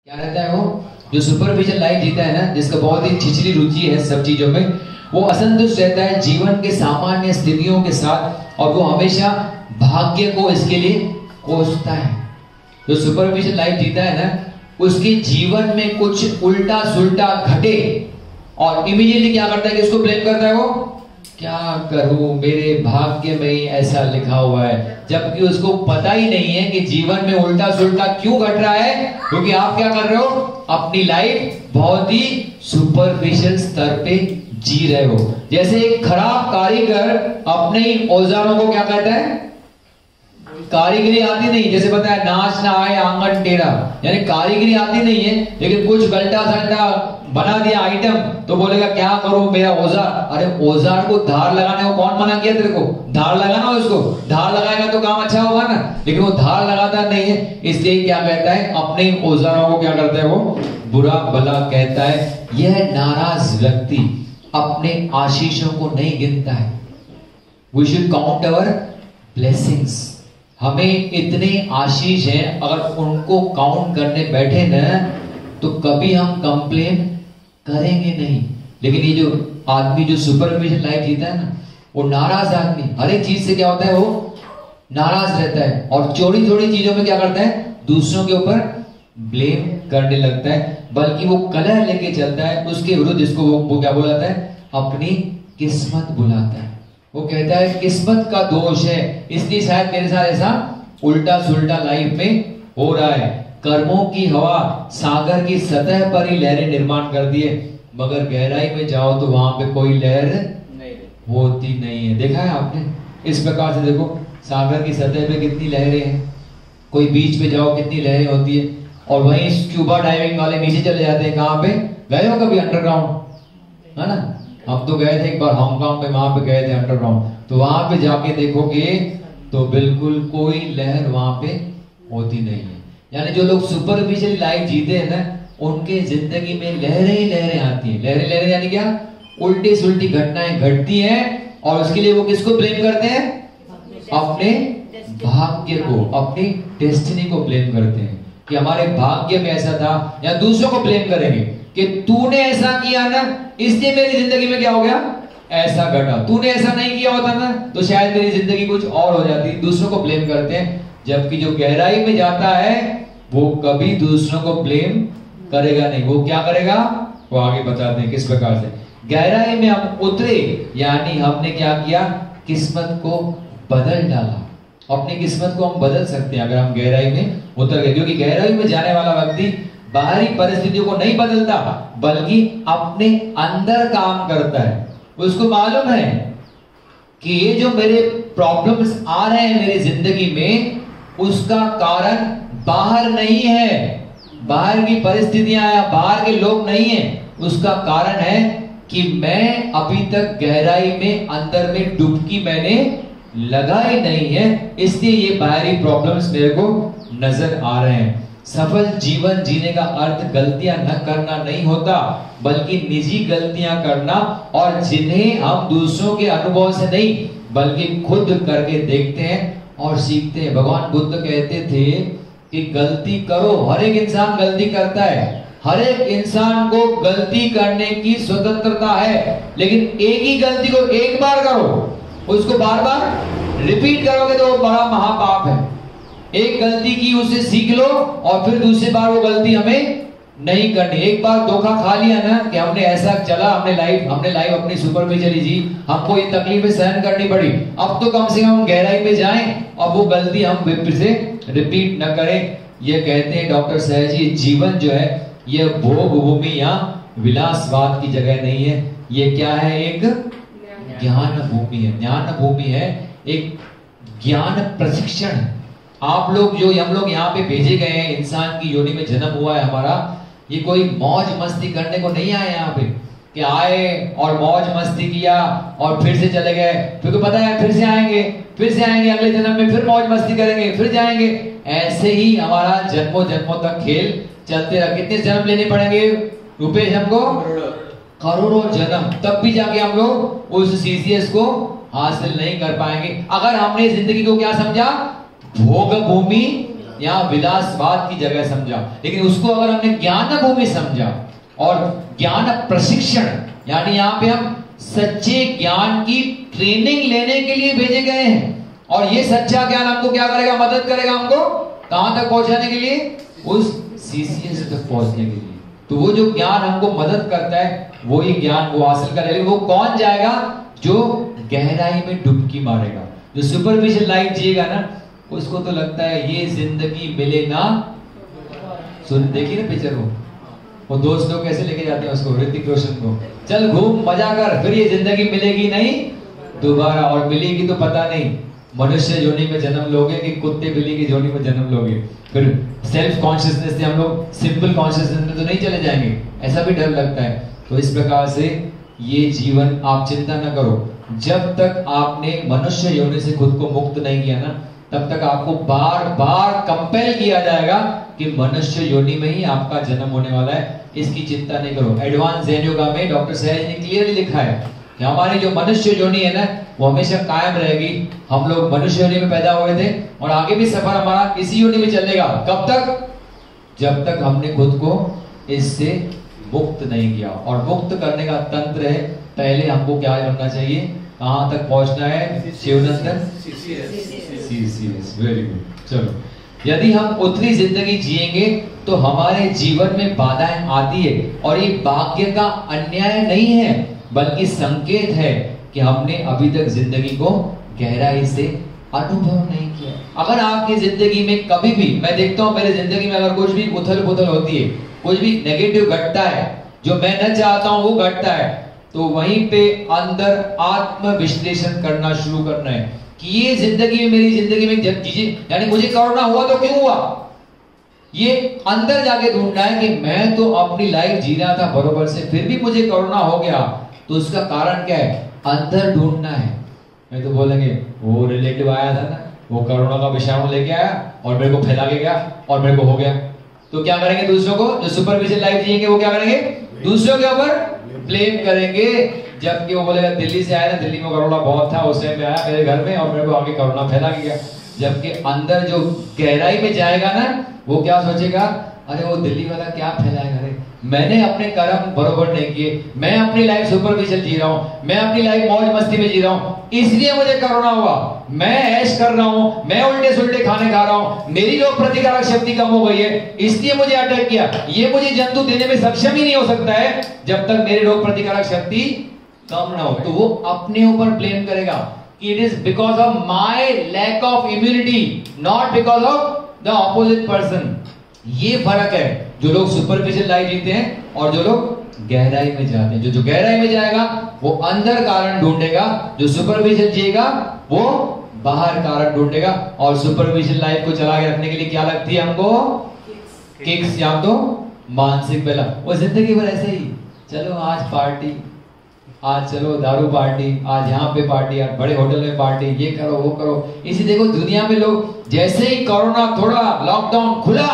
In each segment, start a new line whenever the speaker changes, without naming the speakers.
क्या रहता है वो जो सुपरफिशियल लाइफ जीता है ना, जिसका बहुत ही छिछली रुचि है सब चीजों में, वो असंतुष्ट रहता है जीवन के सामान्य स्थितियों के साथ और वो हमेशा भाग्य को इसके लिए कोसता है। जो सुपरफिशियल लाइफ जीता है ना, उसके जीवन में कुछ उल्टा सुल्टा घटे और इमीडिएटली क्या करता है कि उसको ब्लेम करता है, वो क्या करूं मेरे भाग्य में ही ऐसा लिखा हुआ है, जबकि उसको पता ही नहीं है कि जीवन में उल्टा सुल्टा क्यों घट रहा है, क्योंकि आप क्या कर रहे हो, अपनी लाइफ बहुत ही सुपरफिशियल स्तर पे जी रहे हो। जैसे एक खराब कारीगर अपने ही औजारों को क्या कहता है, कारीगरी आती नहीं, जैसे पता है नाच ना आए आंगन टेढ़ा, यानी कारीगरी आती नहीं है लेकिन कुछ गलटा सलटा बना दिया आइटम तो बोलेगा क्या करूं मेरा औजार। अरे औजार को धार लगाने को कौन मना किया तेरे को, धार लगाना उसको, धार लगाएगा तो काम अच्छा होगा ना, लेकिन वो धार लगाता नहीं है, इसलिए क्या कहता है अपने औजारों को क्या करता है, वो बुरा भला कहता है। यह नाराज व्यक्ति अपने आशीषों को नहीं गिनता है। We should count our blessings. हमें इतने आशीष हैं, अगर उनको काउंट करने बैठे ना तो कभी हम कंप्लेन करेंगे नहीं। लेकिन ये जो आदमी जो सुपरफिशियल लाइफ जीता है ना, वो नाराज आदमी हर एक चीज से क्या होता है, वो नाराज रहता है और चोरी चोरी चीजों में क्या करता है, दूसरों के ऊपर ब्लेम करने लगता है, बल्कि वो कलह लेके चलता है उसके विरुद्ध, जिसको वो क्या बुलाता है, अपनी किस्मत बुलाता है। वो कहता है किस्मत का दोष है, इसलिए शायद मेरे साथ ऐसा उल्टा सुल्टा लाइफ में हो रहा है। कर्मों की हवा सागर की सतह पर ही लहरें निर्माण कर दिए, मगर गहराई में जाओ तो वहां पे कोई लहर नहीं होती नहीं है। देखा है आपने, इस प्रकार से देखो सागर की सतह पे कितनी लहरें हैं, कोई बीच पे जाओ कितनी लहरें होती है, और वहीं स्क्यूबा डाइविंग वाले नीचे चले जाते हैं। कहां पे गए हो कभी, अंडरग्राउंड, है ना, हम तो गए थे एक बार हांगकांग में, वहां पे गए थे अंडरग्राउंड, तो वहां पे जाके देखोगे तो बिल्कुल कोई लहर वहां पे होती नहीं है। यानी जो लोग सुपरफिशियल लाइफ जीते हैं ना, उनके जिंदगी में लहरें ही लहरें आती हैं। लहरें लहरें यानी क्या, उल्टी सुल्टी घटनाएं घटती हैं और उसके लिए वो किसको ब्लेम करते हैं, अपने भाग्य को, अपनी डेस्टिनी को ब्लेम करते हैं कि हमारे भाग्य में ऐसा था, या दूसरों को ब्लेम करेंगे कि तूने ऐसा किया ना इसलिए मेरी जिंदगी में क्या हो गया, ऐसा घटा, तूने ऐसा नहीं किया होता ना तो शायद मेरी जिंदगी कुछ और हो जाती। दूसरों को ब्लेम करते हैं, जबकि जो गहराई में जाता है वो कभी दूसरों को ब्लेम करेगा नहीं। वो क्या करेगा, वो आगे बताते हैं किस प्रकार से। गहराई में हम उतरे, यानी हमने क्या किया, किस्मत को बदल डाला। अपनी किस्मत को हम बदल सकते हैं अगर हम गहराई में उतर गए, क्योंकि गहराई में जाने वाला व्यक्ति बाहरी परिस्थितियों को नहीं बदलता बल्कि अपने अंदर काम करता है। उसको मालूम है कि ये जो मेरे प्रॉब्लम्स आ रहे हैं मेरी जिंदगी में, उसका कारण बाहर नहीं है, बाहर की परिस्थितियां या बाहर के लोग नहीं है, उसका कारण है कि मैं अभी तक गहराई में अंदर में डुबकी मैंने लगाई नहीं है, इसलिए ये बाहरी प्रॉब्लम्स मेरे को नजर आ रहे हैं। सफल जीवन जीने का अर्थ गलतियां न करना नहीं होता, बल्कि निजी गलतियां करना, और जिन्हें हम दूसरों के अनुभव से नहीं बल्कि खुद करके देखते हैं और सीखते हैं। भगवान बुद्ध कहते थे कि गलती करो, हर एक इंसान गलती करता है, हर एक इंसान को गलती करने की स्वतंत्रता है, लेकिन एक ही गलती को एक बार करो, उसको बार बार रिपीट करोगे तो वो बड़ा महापाप है। एक गलती की उसे सीख लो और फिर दूसरी बार वो गलती हमें नहीं करनी। एक बार धोखा खा लिया ना कि हमने ऐसा चला, हमने लाइफ अपनी सुपरफिशियल जी, हमको ये तकलीफें सहन करनी पड़ी, अब तो कम से कम गहराई पे जाएं और वो गलती हम फिर से रिपीट न करें। ये कहते हैं डॉक्टर सहजी, जीवन जो है ये भोग भूमि या विलासवाद की जगह नहीं है, ये क्या है, एक ज्ञान भूमि है। ज्ञान भूमि है, एक ज्ञान प्रशिक्षण है। आप लोग जो हम लोग यहाँ पे भेजे गए हैं, इंसान की योनि में जन्म हुआ है हमारा, ये कोई मौज मस्ती करने को नहीं आए यहाँ पे कि आए और मौज मस्ती किया और फिर से चले गए, क्योंकि पता है फिर से आएंगे अगले जन्म में फिर मौज मस्ती करेंगे, फिर जाएंगे। ऐसे ही हमारा जन्मों जन्मों तक खेल चलते रहा। कितने जन्म लेने पड़ेंगे रुपेश हमको, करोड़ों जन्म, तब भी जाके हम लोग उस सीसीएस को हासिल नहीं कर पाएंगे। अगर हमने जिंदगी को क्या समझा, भोग भूमि यहाँ विलासवाद की जगह समझा, लेकिन उसको अगर हमने ज्ञान भूमि समझा और ज्ञान प्रशिक्षण, यानी यहाँ पे हम सच्चे ज्ञान की ट्रेनिंग लेने के लिए भेजे गए हैं, और ये सच्चा ज्ञान हमको क्या करेगा, मदद करेगा हमको कहां तक पहुंचाने के लिए, उस सीसीएस तक पहुंचने के लिए। तो वो जो ज्ञान हमको मदद करता है वही ज्ञान वो हासिल कर लेगा। वो कौन जाएगा, जो गहराई में डुबकी मारेगा, जो सुपरफिशियल लाइफ जिएगा ना, उसको तो लगता है ये जिंदगी मिले ना, सुन देखिए ना पिक्चर वो दोस्त लोग कैसे लेके जाते हैं उसको, ऋतिक रोशन को, चल घूम मजा कर, फिर ये जिंदगी मिलेगी नहीं दोबारा, और मिलेगी तो पता नहीं मनुष्य योनि में जन्म लोगे कि कुत्ते बिल्ली की योनि में जन्म लोगे, फिर सेल्फ कॉन्शियसनेस से हम लोग सिंपल कॉन्शियसनेस में तो नहीं चले जाएंगे, ऐसा भी डर लगता है। तो इस प्रकार से ये जीवन, आप चिंता न करो, जब तक आपने मनुष्य योनि से खुद को मुक्त नहीं किया ना, तब तक आपको बार बार कंपेल किया जाएगा कि मनुष्य योनि में ही आपका जन्म होने वाला है, इसकी चिंता नहीं करो। एडवांस ज़ेन योगा में डॉक्टर सहज ने क्लियरली लिखा है कि हमारी जो मनुष्य योनि है ना, वो हमेशा कायम रहेगी। हम लोग मनुष्य योनि में पैदा हुए थे और आगे भी सफर हमारा इसी योनि में चलेगा। कब तक, जब तक हमने खुद को इससे मुक्त नहीं किया। और मुक्त करने का तंत्र है, पहले हमको क्या करना चाहिए, कहां तक पहुंचना है, शिवनंदन सीसीएस। Very good. चलो, यदि हम उतनी जिंदगी जिएंगे तो हमारे जीवन में बाधाएं आती है, और ये भाग्य का अन्याय नहीं है, बल्कि संकेत है कि हमने अभी तक जिंदगी को गहराई से अनुभव नहीं किया। अगर आपकी जिंदगी में कभी भी, मैं देखता हूं मेरे जिंदगी में अगर कुछ भी उथल पुथल होती है, कुछ भी नेगेटिव घटता है, जो मैं न चाहता हूं वो घटता है, तो वहीं पे अंदर आत्म विश्लेषण करना शुरू करना है कि ये जिंदगी में, मेरी जिंदगी में चीजें, यानी मुझे कोरोना हुआ तो क्यों हुआ, ये अंदर जाके ढूंढना है कि मैं तो अपनी लाइफ जी रहा था बरोबर से, फिर भी मुझे कोरोना हो गया, तो उसका कारण क्या है, अंदर ढूंढना है। मैं तो बोलेंगे वो रिलेटिव आया था ना, वो कोरोना का विषाणु लेके आया और मेरे को फैला के गया और मेरे को हो गया, तो क्या करेंगे, दूसरों को, जो सुपरफिशियल लाइफ जिएंगे वो क्या करेंगे, दूसरों के ऊपर ब्लेम करेंगे। जबकि वो बोलेगा दिल्ली से आया ना, दिल्ली में कोरोना बहुत था, उस टाइम पे आया मेरे घर में और मेरे को आगे कोरोना फैला गया। जबकि अंदर जो गहराई में जाएगा ना, वो क्या सोचेगा, अरे वो दिल्ली वाला क्या फैलाएगा, अरे मैंने अपने कर्म बरोबर नहीं किए, मैं अपनी लाइफ सुपरफिशियल जी रहा हूँ, मैं अपनी लाइफ मौज मस्ती में जी रहा हूँ, इसलिए मुझे कोरोना हुआ, मैं ऐश कर रहा हूँ, मैं उल्टे सुल्टे खाने खा रहा हूँ, मेरी रोग प्रतिकारक शक्ति कम हो गई है, इसलिए मुझे अटैक किया। ये मुझे जंतु देने में सक्षम ही नहीं हो सकता है जब तक मेरी रोग प्रतिकारक शक्ति कम ना हो। तो वो अपने ऊपर ब्लेम करेगा कि it is because of my lack of immunity, not because of the opposite person. ये फर्क है, जो लोग सुपरफिशियल लाइफ जीते हैं और जो लोग गहराई में जाते हैं। जो गहराई में जाएगा वो अंदर कारण ढूंढेगा, जो सुपरफिशियल जिएगा वो बाहर कारण ढूंढेगा। और सुपरफिशियल लाइफ को चला के रखने के लिए क्या लगती है हमको, किक्स या तो मानसिक बेला। वो जिंदगी भर ऐसे ही, चलो आज पार्टी, आज चलो दारू पार्टी, आज यहाँ पे पार्टी, आज बड़े होटल में पार्टी, ये करो वो करो। इसी देखो दुनिया में लोग, जैसे ही कोरोना थोड़ा लॉकडाउन खुला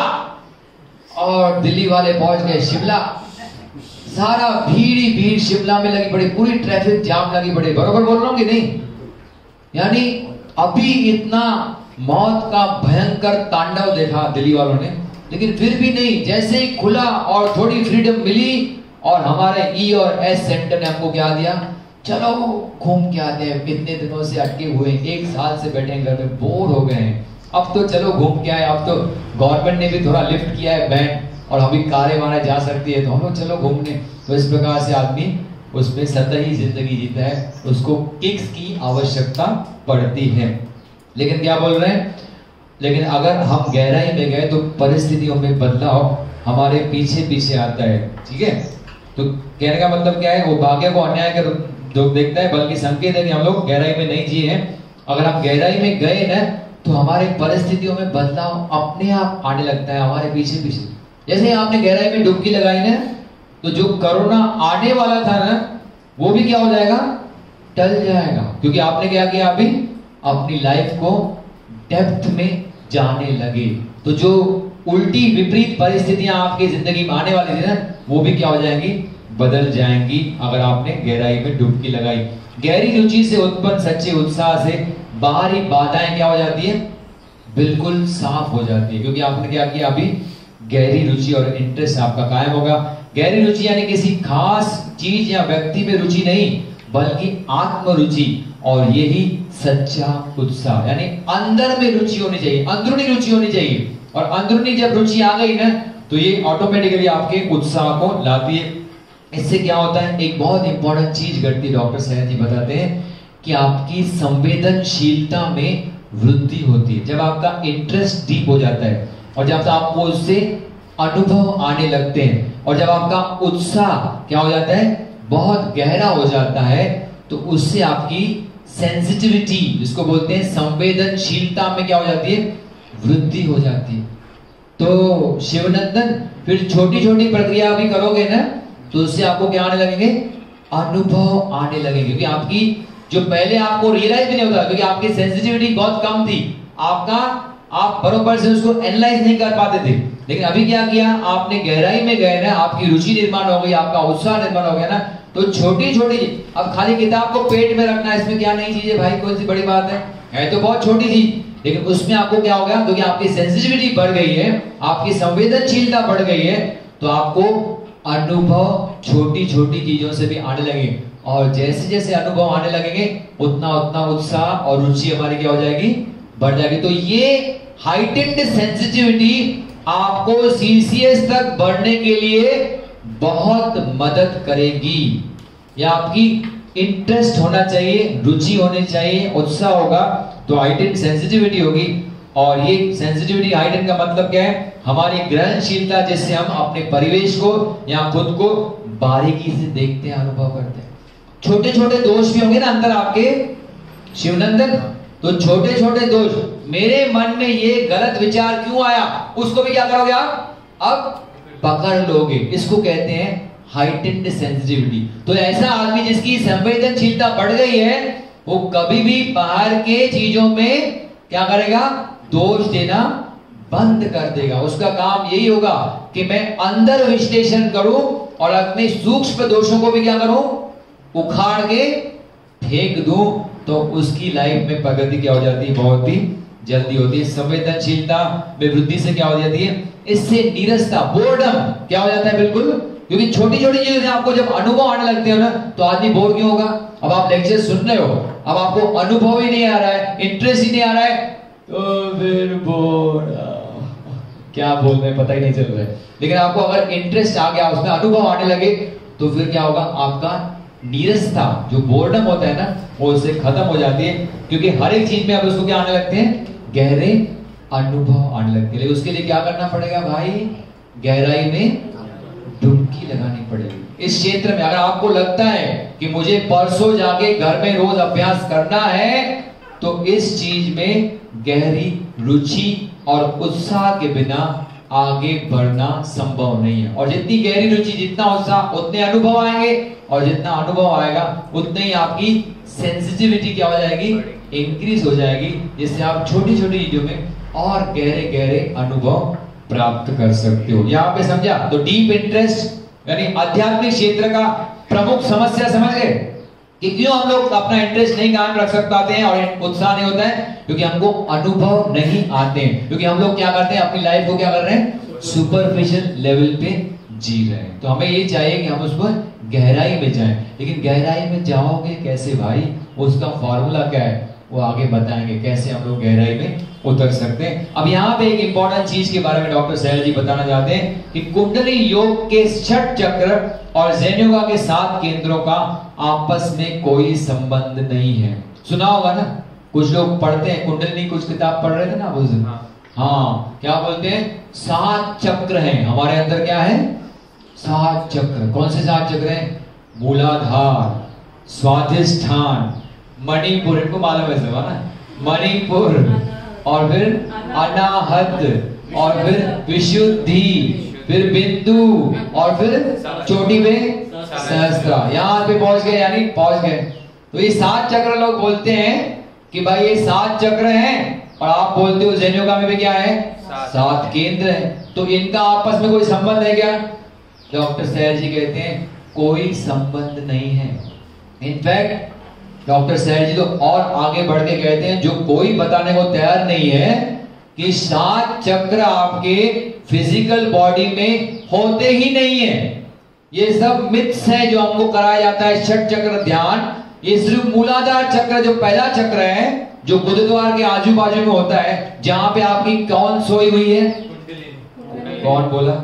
और दिल्ली वाले पहुंच गए शिमला, सारा भीड़ ही भीड़ शिमला में लगी पड़ी, पूरी ट्रैफिक जाम लगी पड़ी। बरोबर बोल रहा हूं कि नहीं? यानी अभी इतना मौत का भयंकर तांडव देखा दिल्ली वालों ने, लेकिन फिर भी नहीं, जैसे ही खुला और थोड़ी फ्रीडम मिली और हमारे ई और एस सेंटर ने हमको क्या दिया, चलो घूम के आते हैं, इतने दिनों से अटके हुए, एक साल से बैठे घर में, बोर हो गए हैं, अब तो चलो घूम के आए। अब तो गवर्नमेंट ने भी थोड़ा लिफ्ट किया है बैंड, और अभी कारें वारें जा सकती है, तो हम लोग चलो घूमने। तो इस प्रकार से आदमी उसमें सतही जिंदगी जीता है, उसको किक्स की आवश्यकता पड़ती है। लेकिन क्या बोल रहे हैं, लेकिन अगर हम गहराई में गए तो परिस्थितियों में बदलाव हमारे पीछे पीछे आता है। ठीक है, तो कहने का मतलब क्या है, वो भाग्य को अन्याय के जो देखता है, बल्कि संकेत है कि हम लोग गहराई में नहीं जिए हैं। अगर हम गहराई में गए ना, तो हमारे परिस्थितियों में बदलाव अपने आप आने लगता है हमारे पीछे पीछे। जैसे आपने गहराई में डुबकी लगाई ना, तो जो कोरोना आने वाला था ना, वो भी क्या हो जाएगा, टल जाएगा, क्योंकि आपने क्या किया, अभी अपनी लाइफ को डेप्थ में जाने लगे। तो जो उल्टी विपरीत परिस्थितियां आपकी जिंदगी में आने वाली थी ना, वो भी क्या हो जाएंगी, बदल जाएंगी, अगर आपने गहराई में डुबकी लगाई। गहरी रुचि से उत्पन्न सच्चे उत्साह से बाहरी बाधाएं क्या हो जाती है, बिल्कुल साफ हो जाती है, क्योंकि आपने क्या किया, अभी गहरी रुचि और इंटरेस्ट आपका कायम होगा। गहरी रुचि यानी किसी खास चीज या व्यक्ति में रुचि नहीं, बल्कि आत्म रुचि, और यही सच्चा उत्साह, यानी अंदर में रुचि होनी चाहिए, अंदरूनी रुचि होनी चाहिए। और अंदरूनी जब रुचि आ गई ना, तो ये ऑटोमेटिकली आपके उत्साह को लाती है। इससे क्या होता है, एक बहुत इंपॉर्टेंट चीज घटती है, डॉक्टर सहज जी बताते हैं कि आपकी संवेदनशीलता में वृद्धि होती है। जब आपका इंटरेस्ट डीप हो जाता है और जब आपको उससे अनुभव आने लगते हैं, और जब आपका उत्साह क्या हो जाता है, बहुत गहरा हो जाता है, तो उससे आपकी सेंसिटिविटी, जिसको बोलते हैं संवेदनशीलता में क्या हो जाती है, वृद्धि हो जाती है। तो शिवनंदन फिर छोटी छोटी प्रक्रिया भी करोगे ना, तो उससे आपको क्या आने लगेंगे, अनुभव आने लगेंगे। क्योंकि आपकी जो पहले आपको रियलाइज भी नहीं होता, क्योंकि आपकी सेंसिटिविटी बहुत कम थी, आप बरोबर से उसको एनालाइज नहीं कर पाते थे। लेकिन अभी क्या किया आपने, गहराई में गए ना, आपकी रुचि निर्माण हो गई, आपका उत्साह निर्माण हो गया ना, तो छोटी छोटी, अब खाली किताब को पेट में रखना, इसमें क्या नई चीज है भाई, कौन सी बड़ी बात है तो बहुत छोटी चीज, लेकिन उसमें आपको क्या हो गया, क्योंकि आपकी सेंसिटिविटी बढ़ गई है, आपकी संवेदनशीलता बढ़ गई है, तो आपको अनुभव छोटी छोटी चीजों से भी आने लगे। और जैसे जैसे अनुभव आने लगेंगे, उतना उतना उत्साह और रुचि हमारी क्या हो जाएगी, बढ़ जाएगी। तो ये हाइटेंड सेंसिटिविटी आपको सीसीएस तक बढ़ने के लिए बहुत मदद करेगी। या आपकी इंटरेस्ट होना चाहिए, रुचि होनी चाहिए, उत्साह होगा, तो हाइटेंड सेंसिटिविटी होगी। और ये सेंसिटिविटी हाइटेंड का मतलब क्या है, हमारी ग्रहणशीलता, जिससे हम अपने परिवेश को या खुद को बारीकी से देखते हैं, अनुभव करते हैं। छोटे छोटे दोष भी होंगे ना अंदर आपके शिवनंदन, तो छोटे छोटे दोष, मेरे मन में ये गलत विचार क्यों आया, उसको भी क्या करोगे आप, अब पकड़ लोगे। इसको कहते हैं हाइटेंड सेंसिटिविटी। तो ऐसा आदमी जिसकी संवेदनशीलता बढ़ गई है, वो कभी भी बाहर के चीजों में क्या करेगा, दोष देना बंद कर देगा। उसका काम यही होगा कि मैं अंदर विश्लेषण करूं और अपने सूक्ष्म दोषों को भी क्या करूं, उखाड़ के फेंक दूं। तो उसकी लाइफ में प्रगति क्या हो जाती है, बहुत ही जल्दी होती है। संवेदनशीलता में वृद्धि से क्या हो जाती है, इससे नीरसता, बोर्डम क्या हो जाता है, बिल्कुल। क्योंकि छोटी छोटी चीजों से आपको जब अनुभव आने लगते हो ना, तो आदमी बोर क्यों होगा। अब आप लेक्चर सुन रहे हो, अब आपको अनुभव ही नहीं आ रहा है, इंटरेस्ट ही नहीं आ रहा है, तो फिर बोर, क्या बोल रहे हैं पता ही नहीं चल रहा है। लेकिन आपको अगर इंटरेस्ट आ गया, उसमें अनुभव आने लगे, तो फिर क्या होगा, आपका नीरसता, जो बोर्डम होता है ना, वो उससे खत्म हो जाती है। क्योंकि हर एक चीज में अब उसको क्या आने लगते हैं, गहरे अनुभव आने लगते हैं। उसके लिए क्या करना पड़ेगा भाई, गहराई में डुबकी लगानी पड़ेगी। इस क्षेत्र में अगर आपको लगता है कि मुझे परसों जाके घर में रोज अभ्यास करना है, तो इस चीज में गहरी रुचि और उत्साह के बिना आगे बढ़ना संभव नहीं है। और जितनी गहरी रुचि, जितना उत्साह, उतने अनुभव आएंगे, और जितना अनुभव आएगा उतने ही आपकी सेंसिटिविटी क्या हो जाएगी, इंक्रीज हो जाएगी, जिससे आप छोटी छोटी चीजों में और गहरे गहरे अनुभव प्राप्त कर सकते हो। यहाँ पे समझा, तो डीप इंटरेस्ट यानी आध्यात्मिक क्षेत्र का प्रमुख समस्या समझ गए कि क्यों हम लोग अपना इंटरेस्ट नहीं कायम रख पाते हैं और उत्साह नहीं होता है, क्योंकि हमको अनुभव नहीं आते हैं। क्योंकि हम लोग क्या करते हैं, अपनी लाइफ को क्या कर रहे हैं, सुपरफिशियल लेवल पे जी रहे हैं। तो हमें ये चाहिए कि हम उस पर गहराई में जाएं। लेकिन गहराई में जाओगे कैसे भाई, उसका फॉर्मूला क्या है, वो आगे बताएंगे कैसे हम लोग गहराई में उतर सकते हैं। अब यहाँ पे एक इंपॉर्टेंट चीज के बारे में डॉक्टर सहज जी बताना चाहते हैं कि कुंडली योग के 6 चक्र और ज़ेन योगा के 7 केंद्रों का आपस में कोई संबंध नहीं है। सुना होगा ना, कुछ लोग पढ़ते हैं कुंडली, कुछ किताब पढ़ रहे थे ना उस दिन। हाँ, क्या बोलते हैं, 7 चक्र हैं हमारे अंदर। क्या है, 7 चक्र। कौन से 7 चक्र हैं, मूलाधार, स्वाधिष्ठान, मणिपुर, इनको मालूम है सब ना, मणिपुर, और फिर अनाहत, और फिर विशुद्धि, फिर बिंदु, और फिर चोटी में सहस्त्रा। यहाँ पे पहुंच गए, यानी पहुंच गए। तो ये 7 चक्र लोग बोलते हैं कि भाई ये 7 चक्र हैं, और आप बोलते हो ज़ेन योगा में भी क्या है, 7 केंद्र हैं। तो इनका आपस में कोई संबंध है क्या? डॉक्टर सहज जी कहते हैं कोई संबंध नहीं है। इनफैक्ट डॉक्टर सहज जी तो और आगे बढ़ के कहते हैं जो कोई बताने को तैयार नहीं है कि 7 चक्र आपके फिजिकल बॉडी में होते ही नहीं है। ये सब मिथ्स है जो हमको कराया जाता है षट चक्र ध्यान। ये सिर्फ मूलाधार चक्र जो पहला चक्र है, जो गुरुद्वार के आजू बाजू में होता है, जहां पे आपकी कौन सोई हुई है? कौन बोला?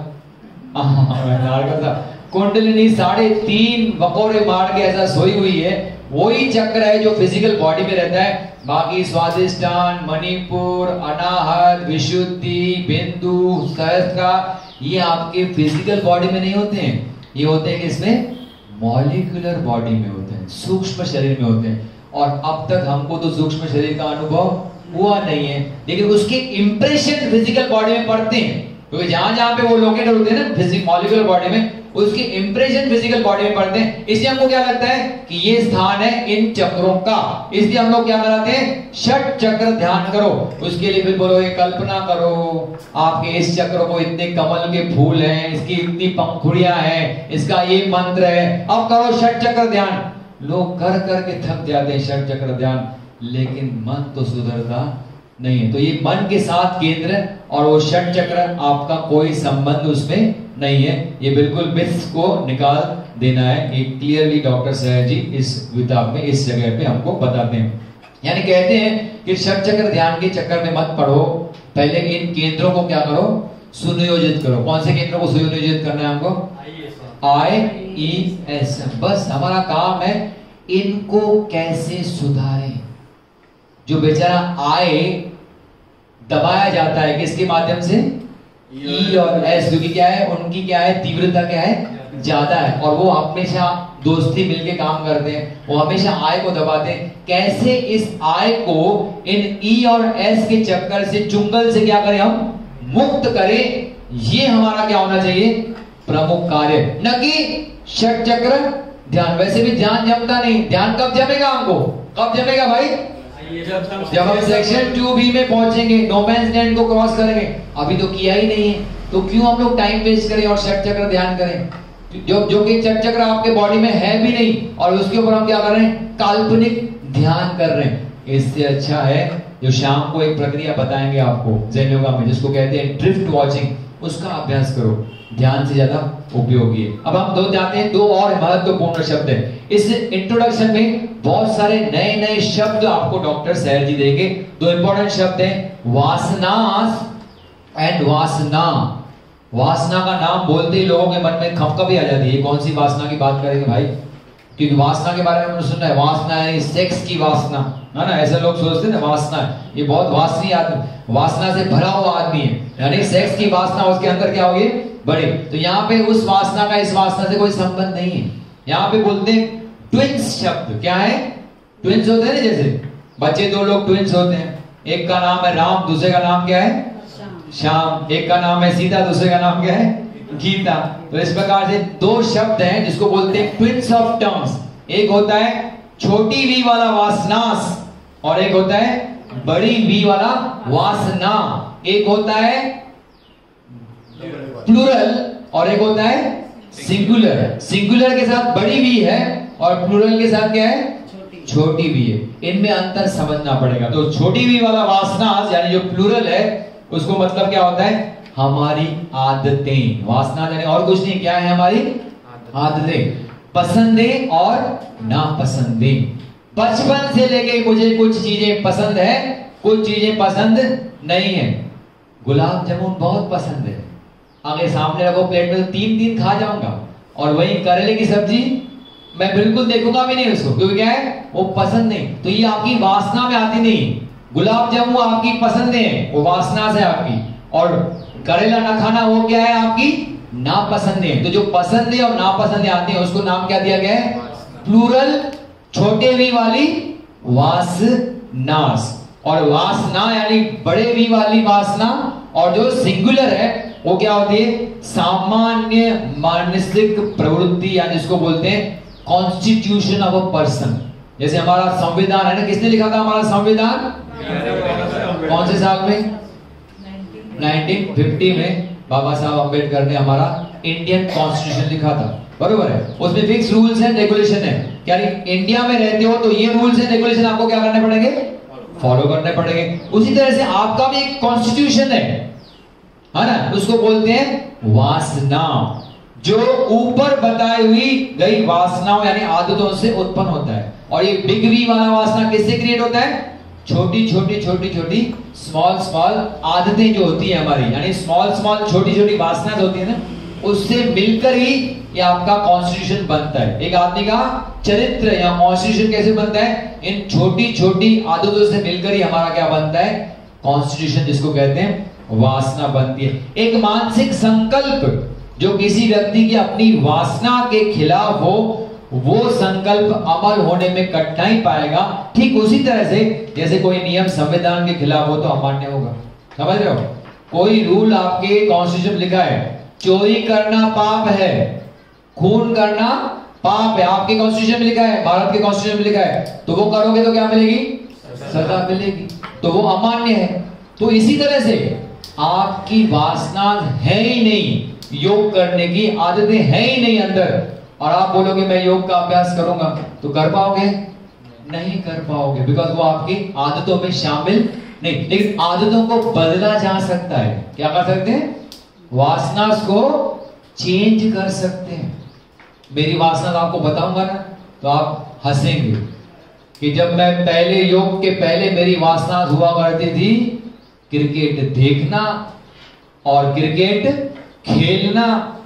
कुंडलिनी 3.5 वकोरे मार के ऐसा सोई हुई है, वही चक्र है जो फिजिकल बॉडी में रहता है। बाकी स्वादिष्ठान, मणिपुर, अनाहत, विशुद्धि, बिंदु, सहस्त्र, ये आपके फिजिकल बॉडी में नहीं होते हैं। ये होते हैं किसमें? मॉलिक्यूलर बॉडी में होते हैं, सूक्ष्म शरीर में होते हैं। और अब तक हमको तो सूक्ष्म शरीर का अनुभव हुआ नहीं है, लेकिन उसके इंप्रेशन फिजिकल बॉडी में पड़ते हैं, क्योंकि जहां जहां पे वो लोकेटेड होते हैं ना फिजिकल मॉलिक्यूलर बॉडी में, उसके इंप्रेशन फिजिकल बॉडी में पड़ते हैं। इसलिए हमको क्या लगता है कि ये स्थान है इन चक्रों का, इसलिए हम लोग क्या कराते हैं? षट चक्र ध्यान करो। उसके लिए फिर बोलो, ये कल्पना करो आपके इस चक्र को इतने कमल के फूल हैं, इसकी इतनी पंखुड़ियां हैं, इसका ये मंत्र है, अब करो षट चक्र ध्यान। लोग कर करके थक जाते हैं षट चक्र ध्यान, लेकिन मन तो सुधरता नहीं है। तो ये मन के साथ केंद्र और वो षट चक्र, आपका कोई संबंध उसमें नहीं है। ये बिल्कुल मिथ्स को निकाल देना है। ये क्लियरली डॉक्टर सहज जी इस विताब में इस जगह पे हमको बताते हैं। यानी कहते हैं कि षट चक्र ध्यान के चक्कर में मत पढ़ो, पहले इन केंद्रों को क्या करो? सुनियोजित करो। कौन से केंद्रों को सुनियोजित करना है हमको? IES। बस हमारा काम है इनको कैसे सुधारें। जो बेचारा आए दबाया जाता है किसके माध्यम से? E और S, क्योंकि क्या है उनकी क्या है तीव्रता क्या है ज्यादा है, और वो हमेशा दोस्ती मिलके काम करते हैं, वो हमेशा आय को दबाते हैं। कैसे इस आय को इन E और S के चक्कर से, चुंगल से क्या करें हम? मुक्त करें। ये हमारा क्या होना चाहिए? प्रमुख कार्य, न कि षट चक्र ध्यान। वैसे भी ध्यान जमता नहीं। ध्यान कब जमेगा हमको? कब जमेगा भाई? जब हम सेक्शन 2B में पहुंचेंगे, नो मैंस लैंड को क्रॉस करेंगे। अभी तो किया ही नहीं है, तो क्यों हम लोग टाइम वेस्ट करें और षट चक्र ध्यान करें जो कि षट चक्र आपके बॉडी में है भी नहीं, और उसके ऊपर हम क्या कर रहे हैं? काल्पनिक ध्यान कर रहे हैं। इससे अच्छा है जो शाम को एक प्रक्रिया बताएंगे आपको ज़ेन योगा में, जिसको कहते हैं ड्रिफ्ट वॉचिंग, उसका अभ्यास करो। ध्यान से ज्यादा उपयोगी है। अब हम जाते हैं 2 और महत्वपूर्ण शब्द है। इस इंट्रोडक्शन में बहुत सारे नए नए शब्द आपको डॉक्टर सहज जी देंगे। 2 इंपॉर्टेंट शब्द हैं, वासनास एंड वासना। वासना का नाम बोलते ही लोगों के मन में खपखपी आ जाती है, कौन सी वासना की बात करेंगे भाई? क्योंकि वासना के बारे में हमने सुना है, वासना है सेक्स की वासना, है ना? ऐसे लोग सोचते हैं ना, वासना ये बहुत वासनी आदमी, वासना से भरा हुआ आदमी है, यानी सेक्स की वासना उसके अंदर क्या होगी? बड़ी। तो यहाँ पे उस वासना का इस वासना से कोई संबंध नहीं है। यहाँ पे बोलते हैं ट्विंस शब्द। क्या है? ट्विंस होते हैं ना, जैसे बच्चे 2 लोग ट्विंस होते हैं, एक का नाम है राम, दूसरे का नाम क्या है? श्याम। एक का नाम है सीता, दूसरे का नाम क्या है? गीता। तो इस प्रकार से 2 शब्द हैं जिसको बोलते हैं ट्विंस ऑफ टर्म्स। एक होता है छोटी वी वाला वासनास, और एक होता है बड़ी वी वाला वासना। एक होता है प्लूरल और एक होता है सिंगुलर। सिंगुलर के साथ बड़ी वी है और प्लूरल के साथ क्या है? छोटी वी है। इनमें अंतर समझना पड़ेगा। तो छोटी वी वाला वासना यानी जो प्लूरल है, उसको मतलब क्या होता है? हमारी आदतें। वासना यानी और कुछ नहीं, क्या है? हमारी आदतें, पसंदें और नापसंदें। बचपन से लेके मुझे कुछ चीजें पसंद है, कुछ चीजें पसंद नहीं है। गुलाब जामुन बहुत पसंद है, आगे सामने रखो प्लेट में तो 3 खा जाऊंगा, और वही करेले की सब्जी मैं बिल्कुल देखूंगा भी नहीं उसको, क्योंकि क्या है? वो पसंद नहीं। तो ये आपकी वासना में आती नहीं। गुलाब जामुन आपकी पसंद है, वो वासना से आपकी, और करेला ना खाना वो क्या है? आपकी नापसंद है। तो जो पसंद है और नापसंद आती है उसको नाम क्या दिया गया है? प्लूरल, छोटे वी वाली वासनास, और वासना यानी बड़े वी वाली वासना, और जो सिंगुलर है वो क्या होती है? सामान्य मानसिक प्रवृत्ति, यानी इसको बोलते हैं कॉन्स्टिट्यूशन ऑफ अ पर्सन। जैसे हमारा संविधान है ना, किसने लिखा था हमारा संविधान? कौन से साल में? 1950 में बाबा साहब अम्बेडकर ने हमारा इंडियन कॉन्स्टिट्यूशन लिखा था, बरोबर है? उसमें फिक्स रूल्स एंड रेगुलेशन है, यानी इंडिया में रहते हो तो ये रूल्स एंड रेगुलेशन आपको क्या करने पड़ेंगे? फॉलो करने पड़ेंगे। उसी तरह से आपका भी एक कॉन्स्टिट्यूशन है ना, उसको बोलते हैं वासना, जो ऊपर बताई हुई गई वासनाओं यानी आदतों से उत्पन्न होता है। और ये बिग वी वाला वासना किससे क्रिएट होता है? छोटी छोटी छोटी छोटी स्मॉल स्मॉल आदतें जो होती है हमारी, यानी स्मॉल स्मॉल छोटी छोटी वासना होती है ना, उससे मिलकर ही ये आपका कॉन्स्टिट्यूशन बनता है। एक आदमी का चरित्र या कॉन्स्टिट्यूशन कैसे बनता है? इन छोटी छोटी आदतों से मिलकर ही हमारा क्या बनता है? कॉन्स्टिट्यूशन, जिसको कहते हैं वासना बनती है। एक मानसिक संकल्प जो किसी व्यक्ति की अपनी वासना के खिलाफ हो, वो संकल्प अमल होने में कठिनाई पाएगा। ठीक उसी तरह से जैसे कोई नियम संविधान के खिलाफ हो तो अमान्य होगा। समझ रहे हो? कोई रूल आपके कॉन्स्टिट्यूशन में लिखा है, चोरी करना पाप है, खून करना पाप है, आपके कॉन्स्टिट्यूशन में लिखा है, भारत के कॉन्स्टिट्यूशन में लिखा है, तो वो करोगे तो क्या मिलेगी? सजा मिलेगी, तो वो अमान्य है। तो इसी तरह से आपकी वासना है ही नहीं, योग करने की आदतें है ही नहीं अंदर, और आप बोलोगे मैं योग का अभ्यास करूंगा, तो कर पाओगे? नहीं कर पाओगे, बिकॉज वो आपकी आदतों में शामिल नहीं। लेकिन आदतों को बदला जा सकता है। क्या कर सकते हैं? वासना को चेंज कर सकते हैं। मेरी वासना आपको बताऊंगा ना तो आप हंसेंगे कि जब मैं पहले योग के पहले मेरी वासना हुआ करती थी क्रिकेट देखना और क्रिकेट खेलना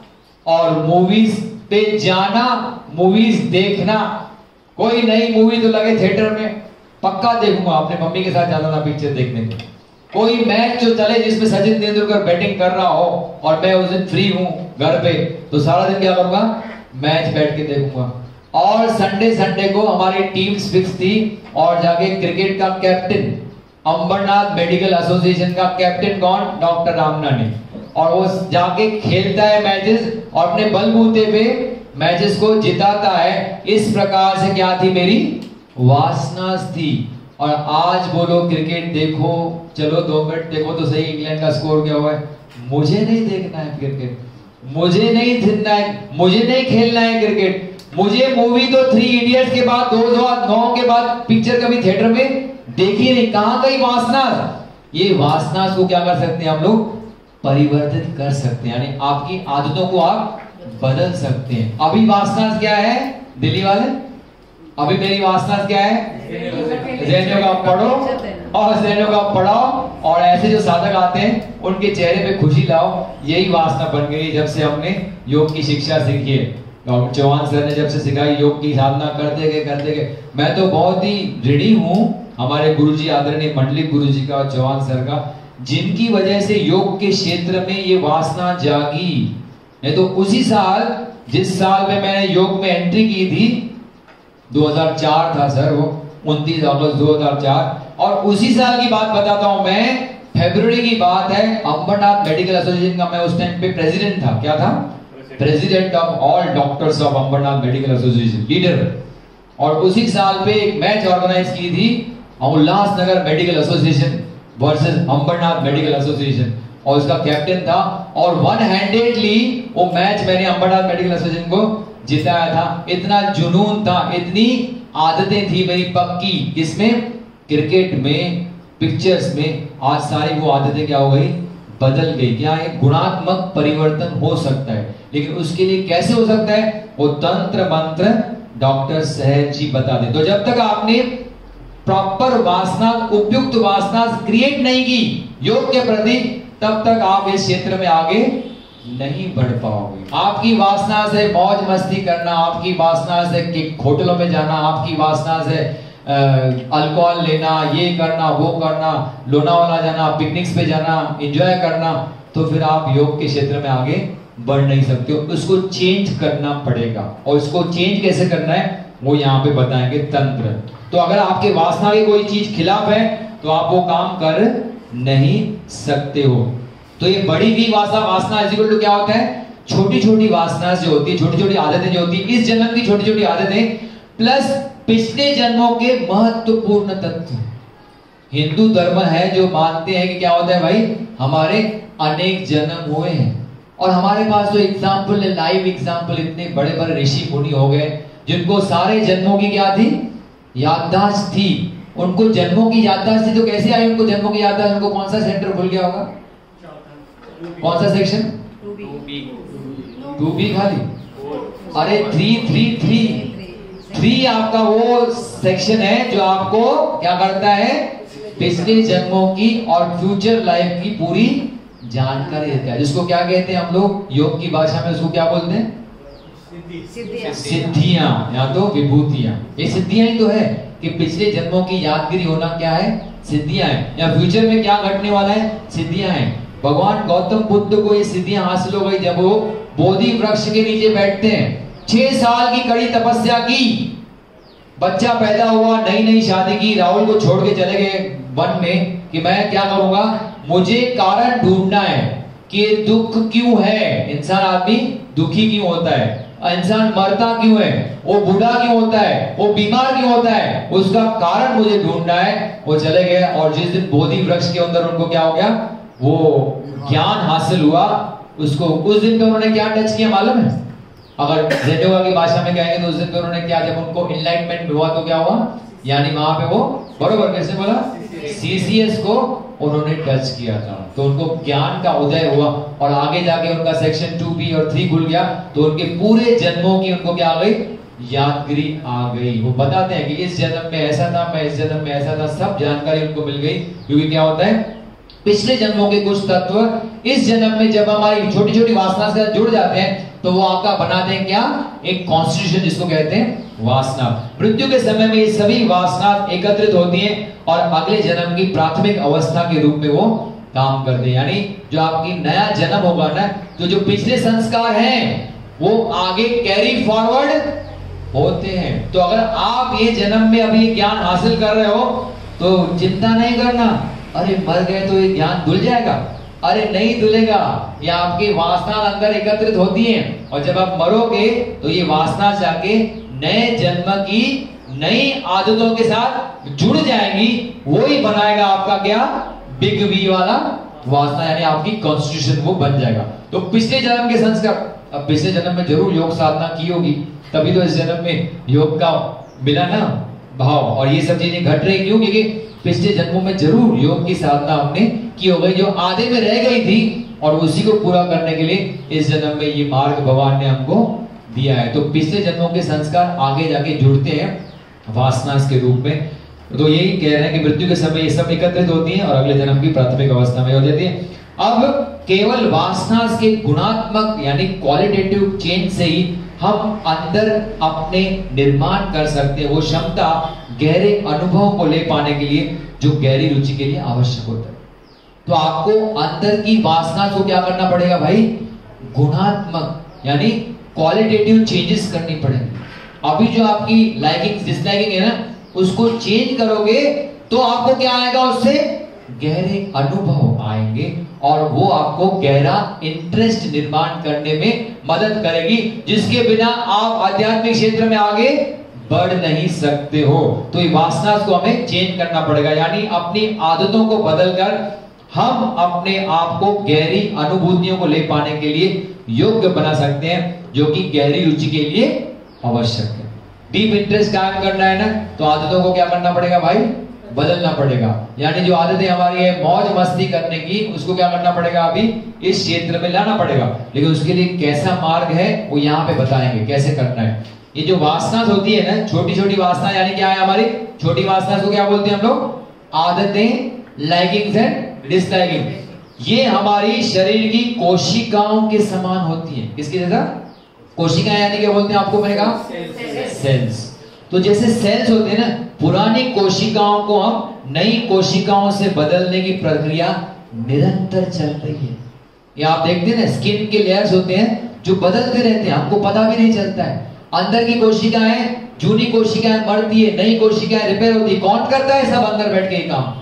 और मूवीज पे जाना, मूवीज देखना। कोई नई मूवी तो लगे थिएटर में पक्का देखूंगा, अपने मम्मी के साथ जाता था पिक्चर देखने को। कोई मैच जो चले जिसमें सचिन तेंदुलकर बैटिंग कर रहा हो और मैं उस दिन फ्री हूं घर पे, तो सारा दिन क्या करूंगा? मैच बैठ के देखूंगा। और संडे संडे को हमारी टीम्स फिक्स थी और जाके क्रिकेट का कैप्टन, अंबरनाथ मेडिकल एसोसिएशन का कैप्टन कौन? डॉक्टर रामना ने, और वो जाके खेलता है मैचेस और अपने बलबूते पे मैचेस को जिताता है। इस प्रकार से क्या थी? मेरी वासना थी। और आज बोलो क्रिकेट देखो, चलो 2 मिनट देखो तो सही, इंग्लैंड का स्कोर क्या हुआ है, मुझे नहीं देखना है क्रिकेट, मुझे नहीं खेलना है, मुझे नहीं खेलना है क्रिकेट। मुझे मूवी तो 3 इडियट्स के बाद 2009 के बाद पिक्चर कभी थिएटर में देखी नहीं। कहां गई वासना? ये वासना को क्या कर सकते हैं हम लोग? परिवर्तित कर सकते हैं, यानी आपकी आदतों को आप बदल सकते हैं। अभी वासना क्या है दिल्ली वाले? अभी मेरी वासना क्या है? जैनों का पढ़ो और जैनों का पढ़ाओ और ऐसे जो साधक आते हैं उनके चेहरे पे खुशी लाओ। यही वासना बन गई जब से हमने योग की शिक्षा सीखी है। डॉक्टर चौहान सर ने जब से सिखाई, योग की साधना करते गए। मैं तो बहुत ही ऋणी हूँ हमारे गुरुजी आदरणीय मंडलिक गुरुजी का, चौहान सर का, जिनकी वजह से योग के क्षेत्र में ये वासना जागी। नहीं तो उसी साल, जिस साल में मैंने योग में एंट्री की थी, 2004 था सर, वो 29 अगस्त 2004, और उसी साल की बात बताता हूं मैं, फरवरी की बात है। अंबरनाथ मेडिकल एसोसिएशन का मैं उस टाइम पे प्रेसिडेंट था। क्या था? President of all doctors of Ambarnath medical association, leader. और उसी साल पे एक मैच ऑर्गेनाइज की थी, Ulhasnagar medical association versus Ambarnath medical association, और उसका कैप्टन था। और वन हैंडेडली वो मैच मैंने अंबरनाथ मेडिकल एसोसिएशन को जिताया था। इतना जुनून था, इतनी आदतें थी मेरी पक्की, किसमें? क्रिकेट में, पिक्चर्स में। आज सारी वो आदतें क्या हो गई? बदल गई। क्या है? गुणात्मक परिवर्तन हो सकता है, लेकिन उसके लिए कैसे हो सकता है? वो तंत्र मंत्र डॉक्टर सहज जी बता दे। तो जब तक आपने प्रॉपर वासना, उपयुक्त वासना क्रिएट नहीं की योग के प्रति, तब तक आप इस क्षेत्र में आगे नहीं बढ़ पाओगे। आपकी वासना से मौज मस्ती करना, आपकी वासना से होटलों में जाना, आपकी वासना से अल्कोहल लेना, ये करना, वो करना, लोनावाला जाना, पिकनिक्स पे जाना, एंजॉय करना, तो फिर आप योग के क्षेत्र में आगे बढ़ नहीं सकते हो। उसको चेंज करना पड़ेगा, और इसको चेंज कैसे करना है वो यहाँ पे बताएंगे, तंत्र। तो अगर आपके वासना की कोई चीज खिलाफ है तो आप वो काम कर नहीं सकते हो। तो ये बड़ी भी वासना इक्वल टू क्या होता है? छोटी छोटी वासना जो होती है, छोटी छोटी आदतें जो होती है, इस जन्म की छोटी छोटी आदतें प्लस पिछले जन्मों के महत्वपूर्ण तत्व। हिंदू धर्म है जो मानते हैं कि क्या होता है भाई, हमारे अनेक जन्म हुए हैं, और हमारे पास तो एग्जाम्पल है, लाइव एग्जाम्पल, इतने बड़े बड़े ऋषि मुनि हो गए जिनको सारे जन्मों की क्या थी? याददाश्त थी। उनको जन्मों की याददाश्त थी, तो कैसे आई उनको जन्मों की याददाश्त? उनको कौन सा सेंटर खुल गया होगा? कौन सा सेक्शन? 2B खाली? अरे 3 आपका वो सेक्शन है जो आपको क्या करता है? पिछले जन्मों की और फ्यूचर लाइफ की पूरी जानकारी देता है, जिसको क्या कहते हैं हम लोग योग की भाषा में? उसको क्या बोलते हैं? सिद्धियां या तो विभूतियां। ये सिद्धियां ही तो है कि पिछले जन्मों की यादगिरी होना क्या है? सिद्धियां है। या फ्यूचर में क्या घटने वाला है? सिद्धियां हैं। भगवान गौतम बुद्ध को ये सिद्धियां हासिल हो गई जब वो बोधि वृक्ष के नीचे बैठते हैं। 6 साल की कड़ी तपस्या की, बच्चा पैदा हुआ, नई नई शादी की, राहुल को छोड़ के चले गए वन में कि मैं क्या करूंगा, मुझे कारण ढूंढना है कि दुख क्यों है, इंसान आदमी दुखी क्यों होता है, इंसान मरता क्यों है, वो बूढ़ा क्यों होता है, वो बीमार क्यों होता है, उसका कारण मुझे ढूंढना है। वो चले गए और जिस दिन बोधि वृक्ष के अंदर उनको क्या हो गया, वो ज्ञान हासिल हुआ, उसको उस दिन पे उन्होंने क्या टच किया मालूम है? अगर जेडोगा की भाषा में कहेंगे तो उस दिन पे उन्होंने क्या, जब उनको एनलाइटमेंट हुआ तो क्या हुआ, यानी वहां पे वो बरोबर कैसे बोला, सीसीएस को उन्होंने टच किया था, तो उनको ज्ञान का उदय हुआ और आगे जाके उनका सेक्शन 2B और 3 खुल गया, तो उनके पूरे जन्मों की उनको क्या आ गई, यादगिरी आ गई। वो बताते हैं कि इस जन्म में ऐसा था, मैं इस जन्म में ऐसा था, सब जानकारी उनको मिल गई। क्योंकि क्या होता है, पिछले जन्मों के कुछ तत्व इस जन्म में जब हमारी छोटी छोटी वासना से जुड़ जाते हैं तो वो आपका बनाते हैं क्या, एक कॉन्स्टिट्यूशन, जिसको कहते हैं वासना। मृत्यु के समय में ये सभी वासना एकत्रित होती हैं और अगले जन्म की प्राथमिक अवस्था के रूप में वो काम करते हैं। यानी जो आपकी नया जन्म होगा ना, तो जो पिछले संस्कार हैं वो आगे कैरी फॉरवर्ड होते हैं। तो अगर आप ये जन्म में अभी ज्ञान हासिल कर रहे हो तो चिंता नहीं करना, अरे मर गए तो ये ज्ञान धुल जाएगा, अरे नहीं धुलेगा। ये आपकी वासना अंदर एकत्रित होती हैं और जब आप मरोगे तो ये वासना जाके नए जन्म की नई आदतों के साथ जुड़ जाएंगी, वो ही बनाएगा आपका क्या, बिग वी वाला वासना, यानी आपकी कॉन्स्टिट्यूशन वो बन जाएगा। तो पिछले जन्म के संस्कार, अब पिछले जन्म में जरूर योग साधना की होगी, तभी तो इस जन्म में योग का मिला ना भाव, और ये सब चीजें घट रही क्यों, क्योंकि पिछले जन्मों में जरूर योग की साधना हमने की हो गई, जो आधे में रह गई थी, और उसी को पूरा करने के लिए इस जन्म में ये मार्ग भगवान ने हमको दिया है। तो पिछले जन्मों के संस्कार आगे जाके जुड़ते हैं वासना के रूप में। तो यही कह रहे हैं कि मृत्यु के समय ये सब एकत्रित होती हैं और अगले जन्म की प्राथमिक अवस्था में हो जाती है। अब केवल वासना के गुणात्मक यानी क्वालिटेटिव चेंज से ही हम अंदर अपने निर्माण कर सकते हैं वो क्षमता गहरे अनुभव को ले पाने के लिए, जो गहरी रुचि के लिए आवश्यक होता है। तो आपको अंदर की वासना को क्या करना पड़ेगा भाई, गुणात्मक यानी क्वालिटेटिव चेंजेस करनी पड़ेगी। अभी जो आपकी लाइकिंग डिसलाइकिंग है ना, उसको चेंज करोगे तो आपको क्या आएगा, उससे गहरे अनुभव आएंगे और वो आपको गहरा इंटरेस्ट निर्माण करने में मदद करेगी, जिसके बिना आप आध्यात्मिक क्षेत्र में आगे बढ़ नहीं सकते हो। तो ये वासना को हमें चेंज करना पड़ेगा, यानी अपनी आदतों को बदलकर हम अपने आप को गहरी अनुभूतियों को ले पाने के लिए योग्य बना सकते हैं, जो कि गहरी रुचि के लिए आवश्यक है। डीप इंटरेस्ट कायम करना है ना, तो आदतों को क्या करना पड़ेगा भाई, बदलना पड़ेगा। यानी जो आदतें हमारी है मौज मस्ती करने की, उसको क्या करना पड़ेगा, अभी इस क्षेत्र में लाना पड़ेगा। लेकिन उसके लिए कैसा मार्ग है वो यहाँ पे बताएंगे कैसे करना है। ये जो वासना होती है ना, छोटी छोटी वासना, यानी क्या है हमारी छोटी वासना को क्या बोलते हैं हम लोग, आदतें, लाइकिंग्स एंड डिसलाइकिंग। ये हमारी शरीर की कोशिकाओं के समान होती है। किसकी जैसा, कोशिकाएं, यानी क्या बोलते हैं आपको, मैंने कहा सेल्स। तो जैसे सेल्स होते हैं ना, पुरानी कोशिकाओं को हम नई कोशिकाओं से बदलने की प्रक्रिया निरंतर चल रही है। ये आप देखते हैं ना, स्किन के लेयर्स होते हैं जो बदलते रहते हैं, हमको पता भी नहीं चलता है। अंदर की कोशिकाएं, जूनी कोशिकाएं मरती है, नई कोशिकाएं रिपेयर होती है। कौन करता है सब अंदर बैठ के ये काम,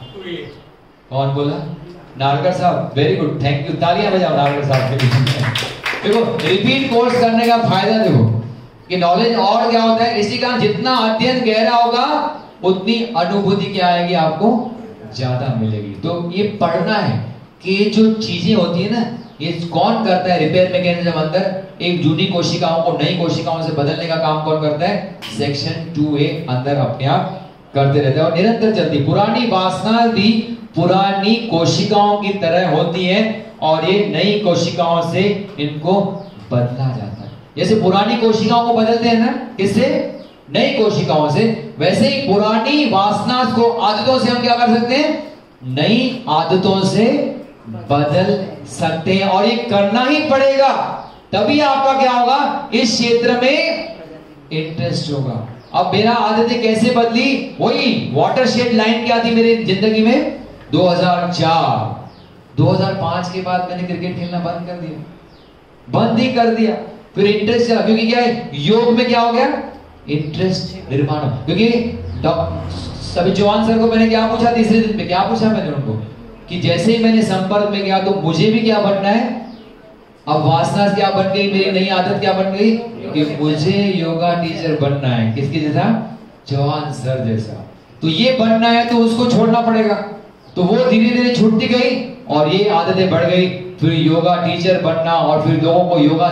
कौन बोला, नारकर साहब, वेरी गुड, थैंक यू, तालियां बजाओ नारकर साहब के लिए। देखो रिपीट कोर्स करने का फायदा देखो कि नॉलेज और क्या होता है, इसी का जितना अध्ययन गहरा होगा उतनी अनुभूति क्या आएगी, आपको ज्यादा मिलेगी। तो ये पढ़ना है कि जो चीजें होती है ना, ये कौन करता है रिपेयर मैकेनिज्म, अंदर एक जूनी कोशिकाओं को नई कोशिकाओं से बदलने का काम कौन करता है, सेक्शन 2A अंदर अपने आप करते रहते हैं और निरंतर चलती। पुरानी वासना भी पुरानी कोशिकाओं की तरह होती है और ये नई कोशिकाओं से इनको बदला जाता है। जैसे पुरानी कोशिकाओं को बदलते हैं ना, किससे? नई कोशिकाओं से। वैसे ही पुरानी वासना को, आदतों से हम क्या कर सकते हैं? नई आदतों से बदल सकते हैं और ये करना ही पड़ेगा, तभी आपका क्या होगा? इस क्षेत्र में इंटरेस्ट होगा। अब मेरा आदतें कैसे बदली? वही वाटरशेड लाइन क्या थी मेरी जिंदगी में? 2004 2005 के बाद मैंने क्रिकेट खेलना बंद कर दिया, बंद ही कर दिया। फिर इंटरेस्ट चला, क्योंकि क्या है, योग में क्या हो गया? इंटरेस्ट निर्माण। क्योंकि सभी जवान सर को मैंने क्या पूछा, तीसरे दिन पे क्या पूछा मैंने उनको कि जैसे ही मैंने संपर्क में गया तो मुझे भी क्या बनना है? अब वासना क्या बन गई, मेरी नई आदत क्या बन गई कि मुझे योगा टीचर बनना है। किसके जैसा? जवान सर जैसा। तो ये बनना है तो उसको छोड़ना पड़ेगा। तो वो धीरे धीरे छूटती गई और ये आदतें बढ़ गई। फिर योगा टीचर बनना और फिर लोगों को योगा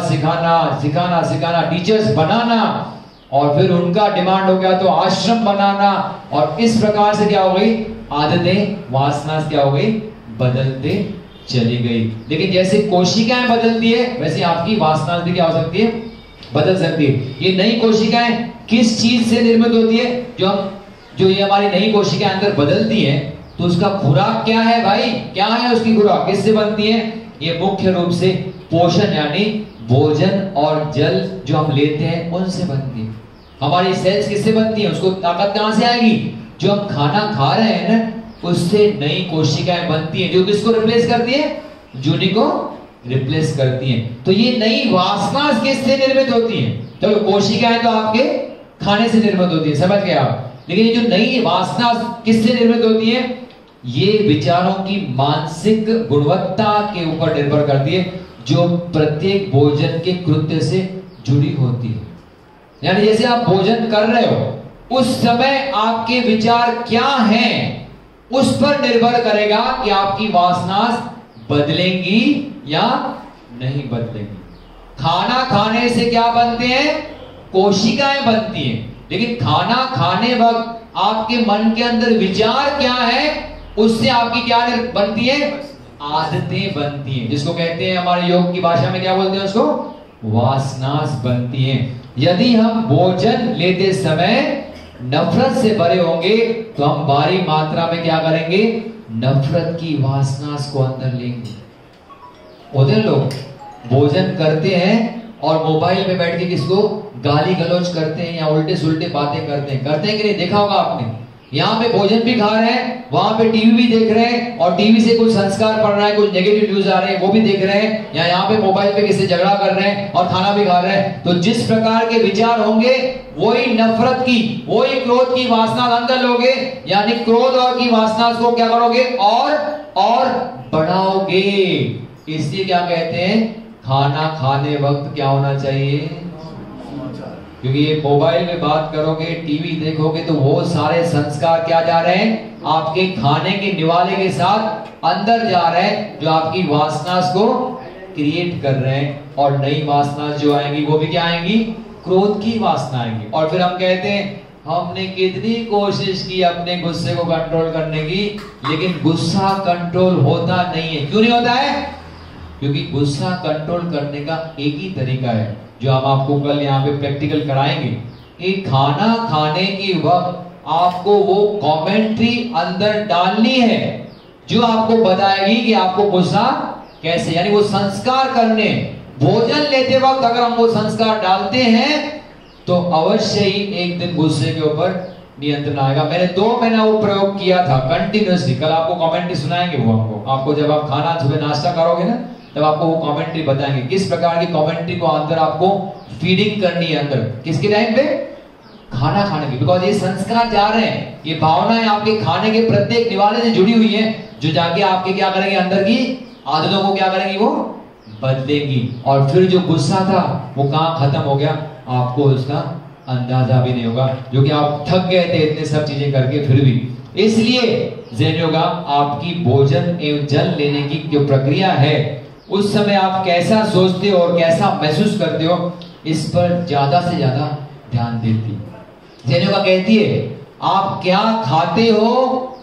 सिखाना, टीचर्स बनाना, और फिर उनका डिमांड हो गया तो आश्रम बनाना। और इस प्रकार से क्या हो गई? आदतें, वासना क्या हो गई? बदलते चली गई। लेकिन जैसे कोशिकाएं बदलती है वैसे आपकी वासना भी क्या हो सकती है? बदल सकती है। ये नई कोशिकाएं किस चीज से निर्मित होती है? जो ये हमारी नई कोशिकाएं अंदर बदलती है, तो उसका खुराक क्या है भाई? क्या है उसकी खुराक? किससे बनती है? ये मुख्य रूप से पोषण यानी भोजन और जल जो हम लेते हैं उनसे बनती है। हमारी सेल्स किससे बनती है? उसको ताकत कहां से आएगी? जो हम खाना खा रहे हैं ना, उससे नई कोशिकाएं बनती हैं जो किसको रिप्लेस करती है? जूनी को रिप्लेस करती हैं। तो ये नई वासना किससे निर्मित होती है? तो कोशिकाएं तो आपके खाने से निर्मित होती है, समझ गए आप। लेकिन ये जो नई वासना किससे निर्मित होती है? ये विचारों की मानसिक गुणवत्ता के ऊपर निर्भर करती है, जो प्रत्येक भोजन के कृत्य से जुड़ी होती है। यानी जैसे आप भोजन कर रहे हो, उस समय आपके विचार क्या हैं, उस पर निर्भर करेगा कि आपकी वासना बदलेंगी या नहीं बदलेंगी। खाना खाने से क्या बनते हैं? कोशिकाएं बनती हैं। लेकिन खाना खाने वक्त आपके मन के अंदर विचार क्या है, उससे आपकी क्या बनती है? आदतें बनती हैं, जिसको कहते हैं हमारे योग की भाषा में क्या बोलते हैं उसको? वासनास बनती हैं। यदि हम भोजन लेते समय नफरत से भरे होंगे तो हम भारी मात्रा में क्या करेंगे? नफरत की वासनास को अंदर लेंगे। उधर लोग भोजन करते हैं और मोबाइल में बैठ के किसको गाली गलौज करते हैं या उल्टे सुल्टे बातें करते हैं कि नहीं? देखा होगा आपने। यहाँ पे भोजन भी खा रहे हैं, वहां पे टीवी भी देख रहे हैं और टीवी से कुछ संस्कार पढ़ रहा है, कुछ नेगेटिव न्यूज आ रहे हैं वो भी देख रहे हैं, या यहाँ पे मोबाइल पे किसी झगड़ा कर रहे हैं और खाना भी खा रहे हैं। तो जिस प्रकार के विचार होंगे वही नफरत की, वही क्रोध की वासना अंदर लोगे, यानी क्रोध और की वासना को क्या करोगे? और बढ़ाओगे। इसलिए क्या कहते हैं? खाना खाने वक्त क्या होना चाहिए? क्योंकि ये मोबाइल में बात करोगे, टीवी देखोगे, तो वो सारे संस्कार क्या जा रहे हैं? आपके खाने के निवाले के साथ अंदर जा रहे हैं, जो आपकी वासना को क्रिएट कर रहे हैं। और नई वासना जो आएंगी वो भी क्या आएंगी? क्रोध की वासना आएंगी। और फिर हम कहते हैं हमने कितनी कोशिश की अपने गुस्से को कंट्रोल करने की, लेकिन गुस्सा कंट्रोल होता नहीं है। क्यों नहीं होता है? क्योंकि गुस्सा कंट्रोल करने का एक ही तरीका है, जो हम आपको कल यहाँ पे प्रैक्टिकल कराएंगे। कि खाना खाने के वक्त आपको वो कमेंट्री अंदर डालनी है जो आपको बताएगी कि आपको गुस्सा कैसे, यानी वो संस्कार करने। भोजन लेते वक्त अगर हम वो संस्कार डालते हैं तो अवश्य ही एक दिन गुस्से के ऊपर नियंत्रण आएगा। मैंने 2 महीना वो प्रयोग किया था कंटिन्यूसली। कल आपको कमेंट्री सुनाएंगे वो आपको जब आप खाना सुबह नाश्ता करोगे ना, तब आपको वो कमेंट्री बताएंगे किस प्रकार की कमेंट्री को अंदर आपको फीडिंग करनी है अंदर, किसके टाइम पे? खाना खाने की। बिकॉज ये संस्कार जा रहे हैं, ये भावनाएं आपके खाने के प्रत्येक निवाले से जुड़ी हुई है, जो जाके आपके क्या करेंगे? अंदर की आदतों को क्या करेंगी? वो बदलेंगी। और फिर जो गुस्सा था वो कहां खत्म हो गया, आपको उसका अंदाजा भी नहीं होगा, जो कि आप थक गए थे इतने सब चीजें करके फिर भी। इसलिए ज़ेन योगा आपकी भोजन एवं जल लेने की जो प्रक्रिया है, उस समय आप कैसा सोचते हो और कैसा महसूस करते हो, इस पर ज्यादा से ज्यादा ध्यान देती है। ज़ेन योगा कहती है आप क्या खाते हो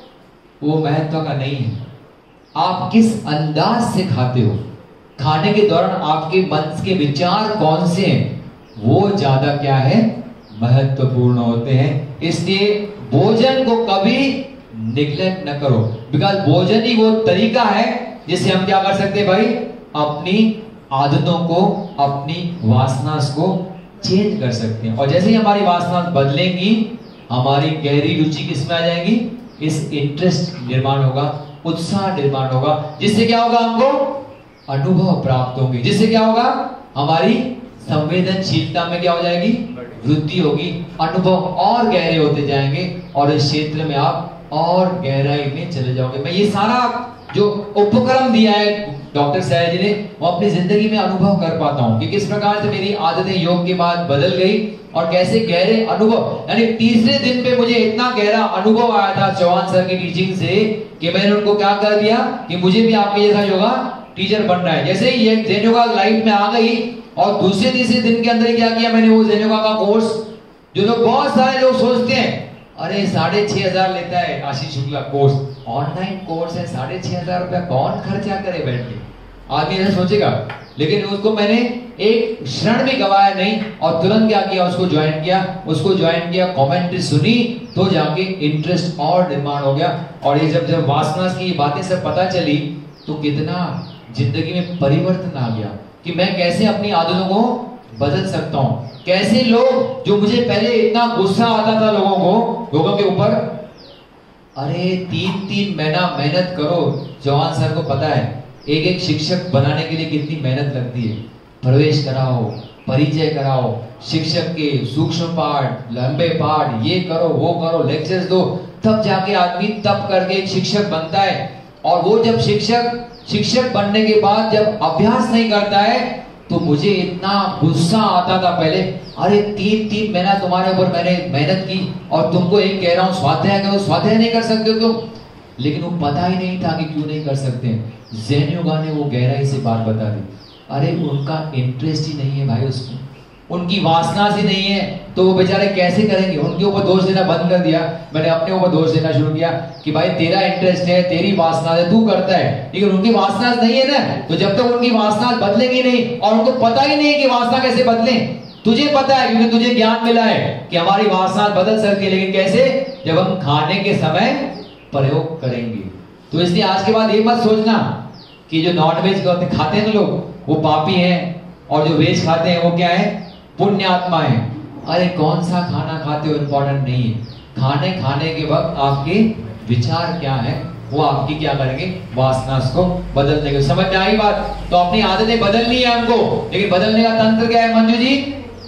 वो महत्व का नहीं है, आप किस अंदाज से खाते हो, खाने के दौरान आपके मन के विचार कौन से हैं वो ज्यादा क्या है, महत्वपूर्ण होते हैं। इसलिए भोजन को कभी निग्लेक्ट न करो, बिकॉज भोजन ही वो तरीका है जिससे हम क्या कर सकते हैं भाई, अपनी आदतों को, अपनी वासना को चेंज कर सकते हैं। और जैसे ही हमारी वासना बदलेंगी, हमारी गहरी रुचि किसमें आ जाएगी, इस इंटरेस्ट निर्माण होगा, उत्साह निर्माण होगा, जिससे क्या होगा, हमको अनुभव प्राप्त होंगे, जिससे क्या होगा, हमारी संवेदनशीलता में क्या हो जाएगी, वृद्धि होगी, अनुभव और गहरे होते जाएंगे और इस क्षेत्र में आप और गहराई में चले जाओगे। मैं ये सारा जो उपक्रम दिया है डॉक्टर सैल जी ने, वो अपनी जिंदगी में अनुभव कर पाता हूँ कि किस प्रकार से मेरी आदतें योग के बाद बदल गई और कैसे गहरे अनुभव, यानी तीसरे दिन पे मुझे इतना गहरा अनुभव आया था चौहान सर की टीचिंग से कि मैंने उनको क्या कर दिया कि मुझे भी आपके जैसा योगा टीचर बनना है। जैसे ही ये जेन योगा लाइफ में आ गई और दूसरे तीसरे दिन के अंदर क्या किया मैंने, वो जेन योगा का कोर्स, जो लोग बहुत सारे लोग सोचते हैं अरे 6,500 लेता है Ashish Shukla course, online course है, 6,500 रुपया कौन खर्चा करे बैठ के, आदमी ऐसा सोचेगा। लेकिन उसको मैंने एक क्षण भी गवाया नहीं और तुरंत क्या किया, उसको ज्वाइन किया, कमेंट्री सुनी तो जाके इंटरेस्ट और निर्माण हो गया। और ये जब वासना की बातें सब पता चली तो कितना जिंदगी में परिवर्तन आ गया कि मैं कैसे अपनी आदतों को बदल सकता हूँ, कैसे लोग जो मुझे पहले इतना गुस्सा आता था लोगों के ऊपर, अरे 3 महीना मेहनत करो, जवान सर को पता है एक शिक्षक बनाने के लिए कितनी मेहनत लगती है, प्रवेश कराओ, परिचय कराओ, शिक्षक के सूक्ष्म पाठ, लंबे पाठ, ये करो वो करो, लेक्चर्स दो, तब जाके आदमी तब करके एक शिक्षक बनता है। और वो जब शिक्षक बनने के बाद जब अभ्यास नहीं करता है तो मुझे इतना गुस्सा आता था पहले, अरे 3 महीना तुम्हारे ऊपर मैंने मेहनत की और तुमको एक कह रहा हूँ स्वाध्याय करो, स्वाध्याय नहीं कर सकते हो तुम। लेकिन वो पता ही नहीं था कि क्यों नहीं कर सकते। ज़ेन योगा ने वो गहराई से बात बता दी, अरे उनका इंटरेस्ट ही नहीं है भाई, उसको उनकी वासना से नहीं है तो वो बेचारे कैसे करेंगे। उनके ऊपर दोष देना बंद कर दिया, मैंने अपने ऊपर दोष देना शुरू किया कि भाई तेरा इंटरेस्ट है, तेरी वासना है, तू करता है, लेकिन उनकी वासना नहीं है ना। तो जब तक उनकी वासना बदलेगी नहीं और उनको पता ही नहीं कि वासना कैसे बदले, तुझे पता है क्योंकि तुझे ज्ञान मिला है कि हमारी वासना बदल सकती है, लेकिन कैसे, जब हम खाने के समय प्रयोग करेंगे। तो इसलिए आज के बाद ये मत सोचना कि जो नॉन वेज खाते हैं लोग वो पापी हैं और जो वेज खाते हैं वो क्या है, पुण्य आत्मा है। अरे कौन सा खाना खाते हो इंपॉर्टेंट नहीं है, खाने के वक्त आपके विचार क्या है वो आपकी क्या करेंगे, वासना को बदल देंगे। समझ में आई बात। तो अपनी आदतें बदलनी है हमको, लेकिन बदलने का तंत्र क्या है मंजू जी,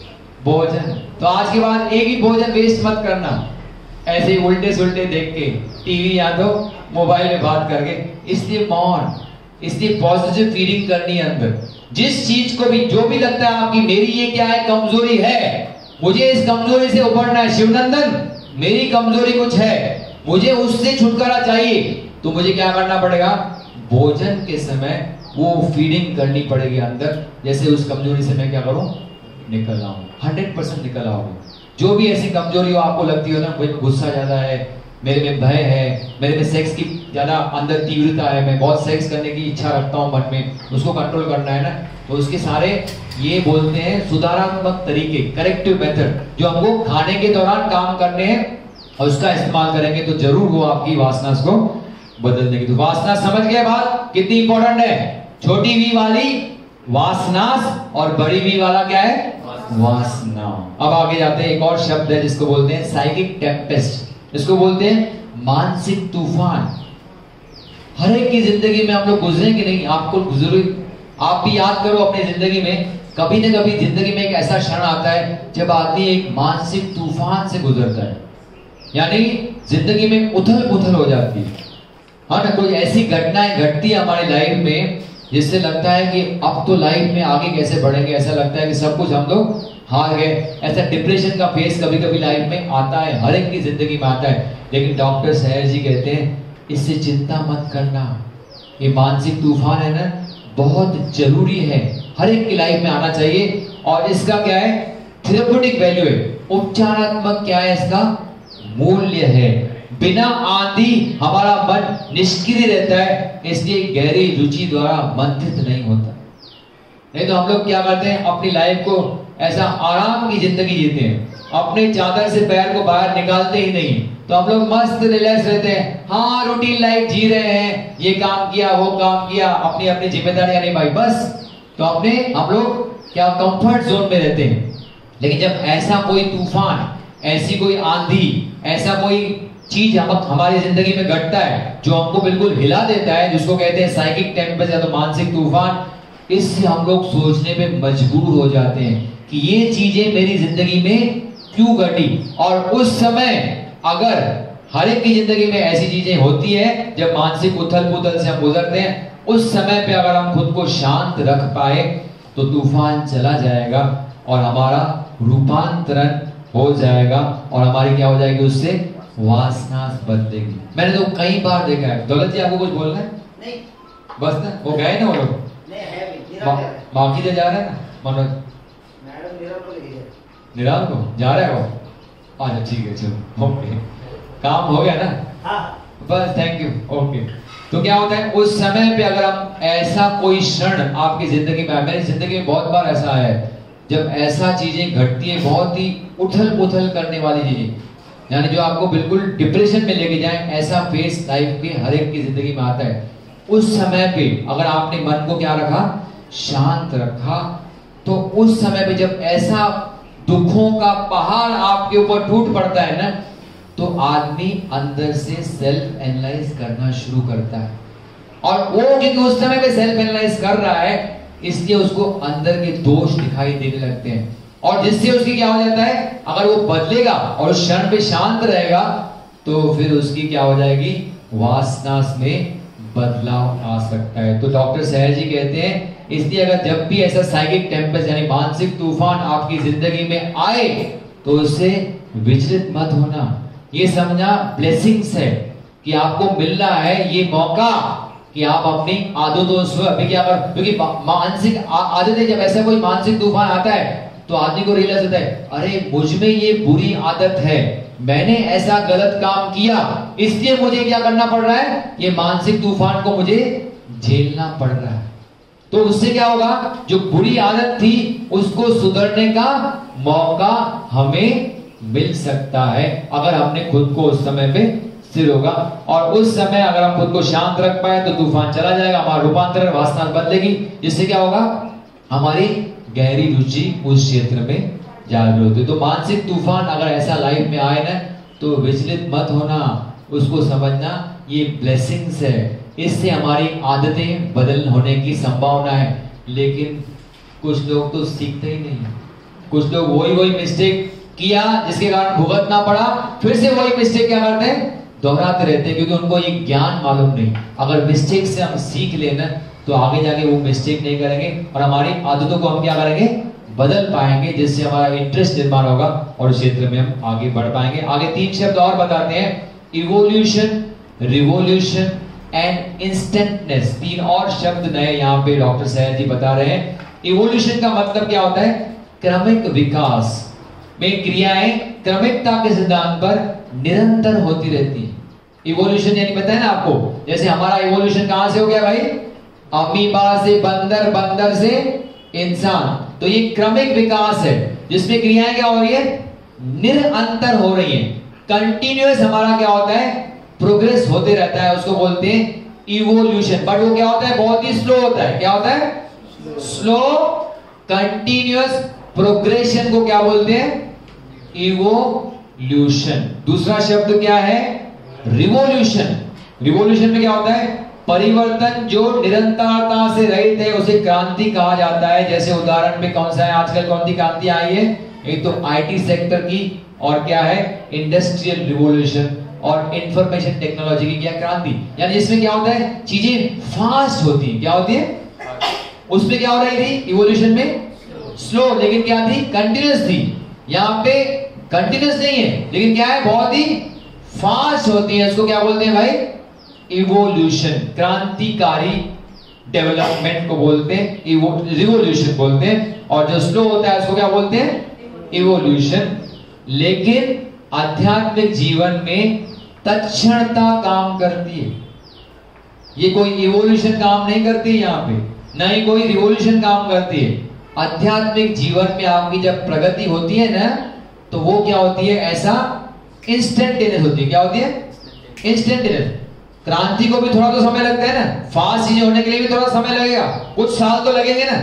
भोजन। तो आज के बाद एक ही भोजन वेस्ट मत करना, ऐसे ही उल्टे सुल्टे देख के, टीवी या तो मोबाइल में बात करके। इसलिए मौन, इसलिए पॉजिटिव फीलिंग करनी है अंदर। जिस चीज को भी, जो भी लगता है आपकी मेरी ये क्या है कमजोरी है, मुझे इस कमजोरी से उभरना है, शिवनंदन मेरी कमजोरी कुछ है, मुझे उससे छुटकारा चाहिए, तो मुझे क्या करना पड़ेगा, भोजन के समय वो फीडिंग करनी पड़ेगी अंदर। जैसे उस कमजोरी से मैं क्या करूं, निकल आऊं, 100% निकल आऊंगा। जो भी ऐसी कमजोरी हो आपको लगती हो ना, कोई गुस्सा ज्यादा है, मेरे में भय है, मेरे में सेक्स की ज्यादा अंदर तीव्रता है, मैं बहुत सेक्स करने की इच्छा रखता हूं मन में, उसको कंट्रोल करना है ना, तो उसके सारे ये बोलते हैं सुधारात्मक तरीके, करेक्टिव मेथड, जो हमको खाने के दौरान काम करने हैं और उसका इस्तेमाल करेंगे तो जरूर वो आपकी वासना को बदल देगी। तो वासना समझ गए बात कितनी इंपॉर्टेंट है, छोटी वी वाली वासना और बड़ी वी वाला क्या है, वासना। अब आगे जाते हैं, एक और शब्द है जिसको बोलते हैं साइकिक टेम्पेस्ट, इसको बोलते हैं मानसिक तूफान। हर एक की जिंदगी में हम लोग गुजरे कि नहीं, आपको गुजरे, आप भी याद करो अपनी जिंदगी में, कभी न कभी जिंदगी में एक ऐसा क्षण आता है जब आदमी एक मानसिक तूफान से गुजरता है, यानी जिंदगी में उथल पुथल हो जाती है। हाँ ना, कोई ऐसी घटनाएं घटती है हमारी लाइफ में जिससे लगता है कि अब तो लाइफ में आगे कैसे बढ़ेंगे, ऐसा लगता है कि सब कुछ हम लोग हार गए। ऐसा डिप्रेशन का फेस कभी कभी लाइफ में आता है, हर एक की जिंदगी में आता है। लेकिन डॉक्टर सहर जी कहते हैं इससे चिंता मत करना, ये मानसिक तूफान है ना बहुत जरूरी है, हर एक की लाइफ में आना चाहिए। और इसका क्या है, थेरेप्यूटिक वैल्यू है, उपचारात्मक क्या है इसका, मूल्य है। बिना आंधी हमारा मन निष्क्रिय रहता है, इसलिए गहरी रुचि द्वारा मंथित नहीं होता। नहीं तो हम लोग क्या करते हैं, अपनी लाइफ को ऐसा आराम की जिंदगी जीते हैं, अपने चादर से पैर को बाहर निकालते ही नहीं। तो हम लोग मस्त रिलैक्स रहते हैं, हाँ रूटीन लाइफ जी रहे हैं, ये काम किया वो काम किया, अपनी अपनी जिम्मेदारियां नहीं भाई बस। तो अपने हम लोग क्या कंफर्ट जोन में रहते हैं। लेकिन जब ऐसा कोई तूफान, ऐसी कोई आंधी, ऐसा कोई चीज हमारी जिंदगी में घटता है जो हमको बिल्कुल हिला देता है, जिसको कहते हैं साइकिक टेम्पेस्ट या तो मानसिक तूफान, इससे हम लोग सोचने पे मजबूर हो जाते हैं कि ये चीजें मेरी जिंदगी में क्यों घटी। और उस समय अगर हर एक की जिंदगी में ऐसी चीजें होती है, जब मानसिक उथल पुथल से हम गुजरते हैं, उस समय पे अगर हम खुद को शांत रख पाए तो तूफान चला जाएगा और हमारा रूपांतरण हो जाएगा और हमारी क्या हो जाएगी, उससे वासना बदलेगी। मैंने तो कई बार देखा है। दौलत जी आपको कुछ बोलना है? नहीं, बस ना वो गए ना वो लोग, बाकी से जा रहे हैं ना मनोज निराल को जा रहे हो। अच्छा ठीक है, चलो ओके, काम हो गया ना? हाँ। बस थैंक यू, ओके। तो क्या होता है उस समय पे, अगर हम ऐसा कोई क्षण आपकी जिंदगी में, मेरी जिंदगी में बहुत बार ऐसा है, जब ऐसा चीजें घटती है, बहुत ही उथल पुथल करने वाली चीजें, यानी जो आपको बिल्कुल डिप्रेशन में लेके जाए, ऐसा फेस लाइफ के हर एक की जिंदगी में आता है। उस समय पे अगर आपने मन को क्या रखा, शांत रखा, तो उस समय पे जब ऐसा दुखों का पहाड़ आपके ऊपर टूट पड़ता है ना, तो आदमी अंदर से सेल्फ एनालाइज करना शुरू करता है। और वो क्योंकि उस समय पे सेल्फ एनालाइज कर रहा है, इसलिए उसको अंदर के दोष दिखाई देने लगते हैं, और जिससे उसकी क्या हो जाता है, अगर वो बदलेगा और उस क्षण पे शांत रहेगा, तो फिर उसकी क्या हो जाएगी, वासना में बदलाव आ सकता है। तो डॉक्टर सहज जी कहते हैं, इसलिए अगर जब भी ऐसा साइकिक टेम्पेस्ट यानी मानसिक तूफान आपकी जिंदगी में आए, तो उससे विचलित मत होना। ये समझना ब्लेसिंग्स है कि आपको मिल रहा है ये मौका कि आप अपनी आदतों से अभी क्या कर, क्योंकि मानसिक आदतें, जब ऐसा कोई मानसिक तूफान आता है तो आदमी को रियलाइज होता है, अरे मुझ में ये बुरी आदत है, मैंने ऐसा गलत काम किया, इसलिए मुझे क्या करना पड़ रहा है, ये मानसिक तूफान को मुझे झेलना पड़ रहा है। तो उससे क्या होगा, जो बुरी आदत थी उसको सुधरने का मौका हमें मिल सकता है, अगर हमने खुद को उस समय पे स्थिर होगा। और उस समय अगर हम खुद को शांत रख पाए तो तूफान चला जाएगा, हमारा रूपांतरण वासना बदलेगी, जिससे क्या होगा, हमारी गहरी रुचि उस क्षेत्र में जागृत होती है। तो मानसिक तूफान अगर ऐसा लाइफ में आए ना, तो विचलित मत होना, उसको समझना ये ब्लेसिंग्स है, इससे हमारी आदतें बदल होने की संभावना है। लेकिन कुछ लोग तो सीखते ही नहीं, कुछ लोग वही मिस्टेक किया जिसके कारण भुगतना पड़ा, फिर से वही मिस्टेक क्या करते हैं, दोहराते रहते हैं, क्योंकि उनको ये ज्ञान मालूम नहीं। अगर मिस्टेक से हम सीख लेना तो आगे जाके वो मिस्टेक नहीं करेंगे और हमारी आदतों को हम क्या करेंगे, बदल पाएंगे, जिससे हमारा इंटरेस्ट निर्माण होगा और उस क्षेत्र में हम आगे बढ़ पाएंगे। आगे 3 शब्द और बताते हैं, इवोल्यूशन, रिवोल्यूशन एंड इंस्टेंटनेस। 3 और शब्द नए यहाँ पे डॉक्टर सहज जी बता रहे हैं। इवोल्यूशन का मतलब क्या होता है, क्रमिक विकास में क्रियाएं क्रमिकता के सिद्धांत पर निरंतर होती रहती है। इवोल्यूशन यानी पता है ना आपको, जैसे हमारा इवोल्यूशन कहां से हो गया भाई, अमीबा से बंदर, बंदर से इंसान। तो ये क्रमिक विकास है जिसमें क्रियाएं क्या हो रही है, निरंतर हो रही है, कंटिन्यूअस हमारा क्या होता है, प्रोग्रेस होते रहता है, उसको बोलते हैं इवोल्यूशन। बट वो क्या होता है, बहुत ही स्लो होता है। क्या होता है, स्लो कंटिन्यूअस प्रोग्रेशन को क्या बोलते हैं, इवोल्यूशन। दूसरा शब्द क्या है, रिवोल्यूशन। रिवोल्यूशन में क्या होता है, परिवर्तन जो निरंतरता से रहित है, उसे क्रांति कहा जाता है। जैसे उदाहरण में कौन सा है, आजकल कौन सी क्रांति आई है, एक तो आईटी सेक्टर की, और क्या है, इंडस्ट्रियल रिवोल्यूशन और इंफॉर्मेशन टेक्नोलॉजी की क्या क्रांति, यानी इसमें क्या होता है, चीजें फास्ट होती है। क्या होती है, उसमें क्या हो रही थी, इवोल्यूशन में स्लो, लेकिन क्या थी, कंटिन्यूअस थी। यहाँ पे कंटिन्यूअस नहीं है, लेकिन क्या है, बहुत ही फास्ट होती है। इसको क्या बोलते हैं भाई, इवोल्यूशन, क्रांतिकारी डेवलपमेंट को बोलते हैं, रिवोल्यूशन बोलते हैं। और जो स्लो होता है उसको क्या बोलते हैं, इवोल्यूशन। लेकिन आध्यात्मिक जीवन में तत्क्षणता काम करती है। ये कोई इवोल्यूशन काम नहीं करती है यहाँ पे, ना ही कोई रिवोल्यूशन काम करती है। आध्यात्मिक जीवन में आपकी जब प्रगति होती है ना, तो वो क्या होती है, ऐसा इंस्टेंटेनियस होती है। क्या होती है? इंस्टेंटेनियस। क्रांति को भी थोड़ा तो समय लगता है ना, फास्ट चीजें होने के लिए भी थोड़ा समय लगेगा, कुछ साल तो लगेंगे ना।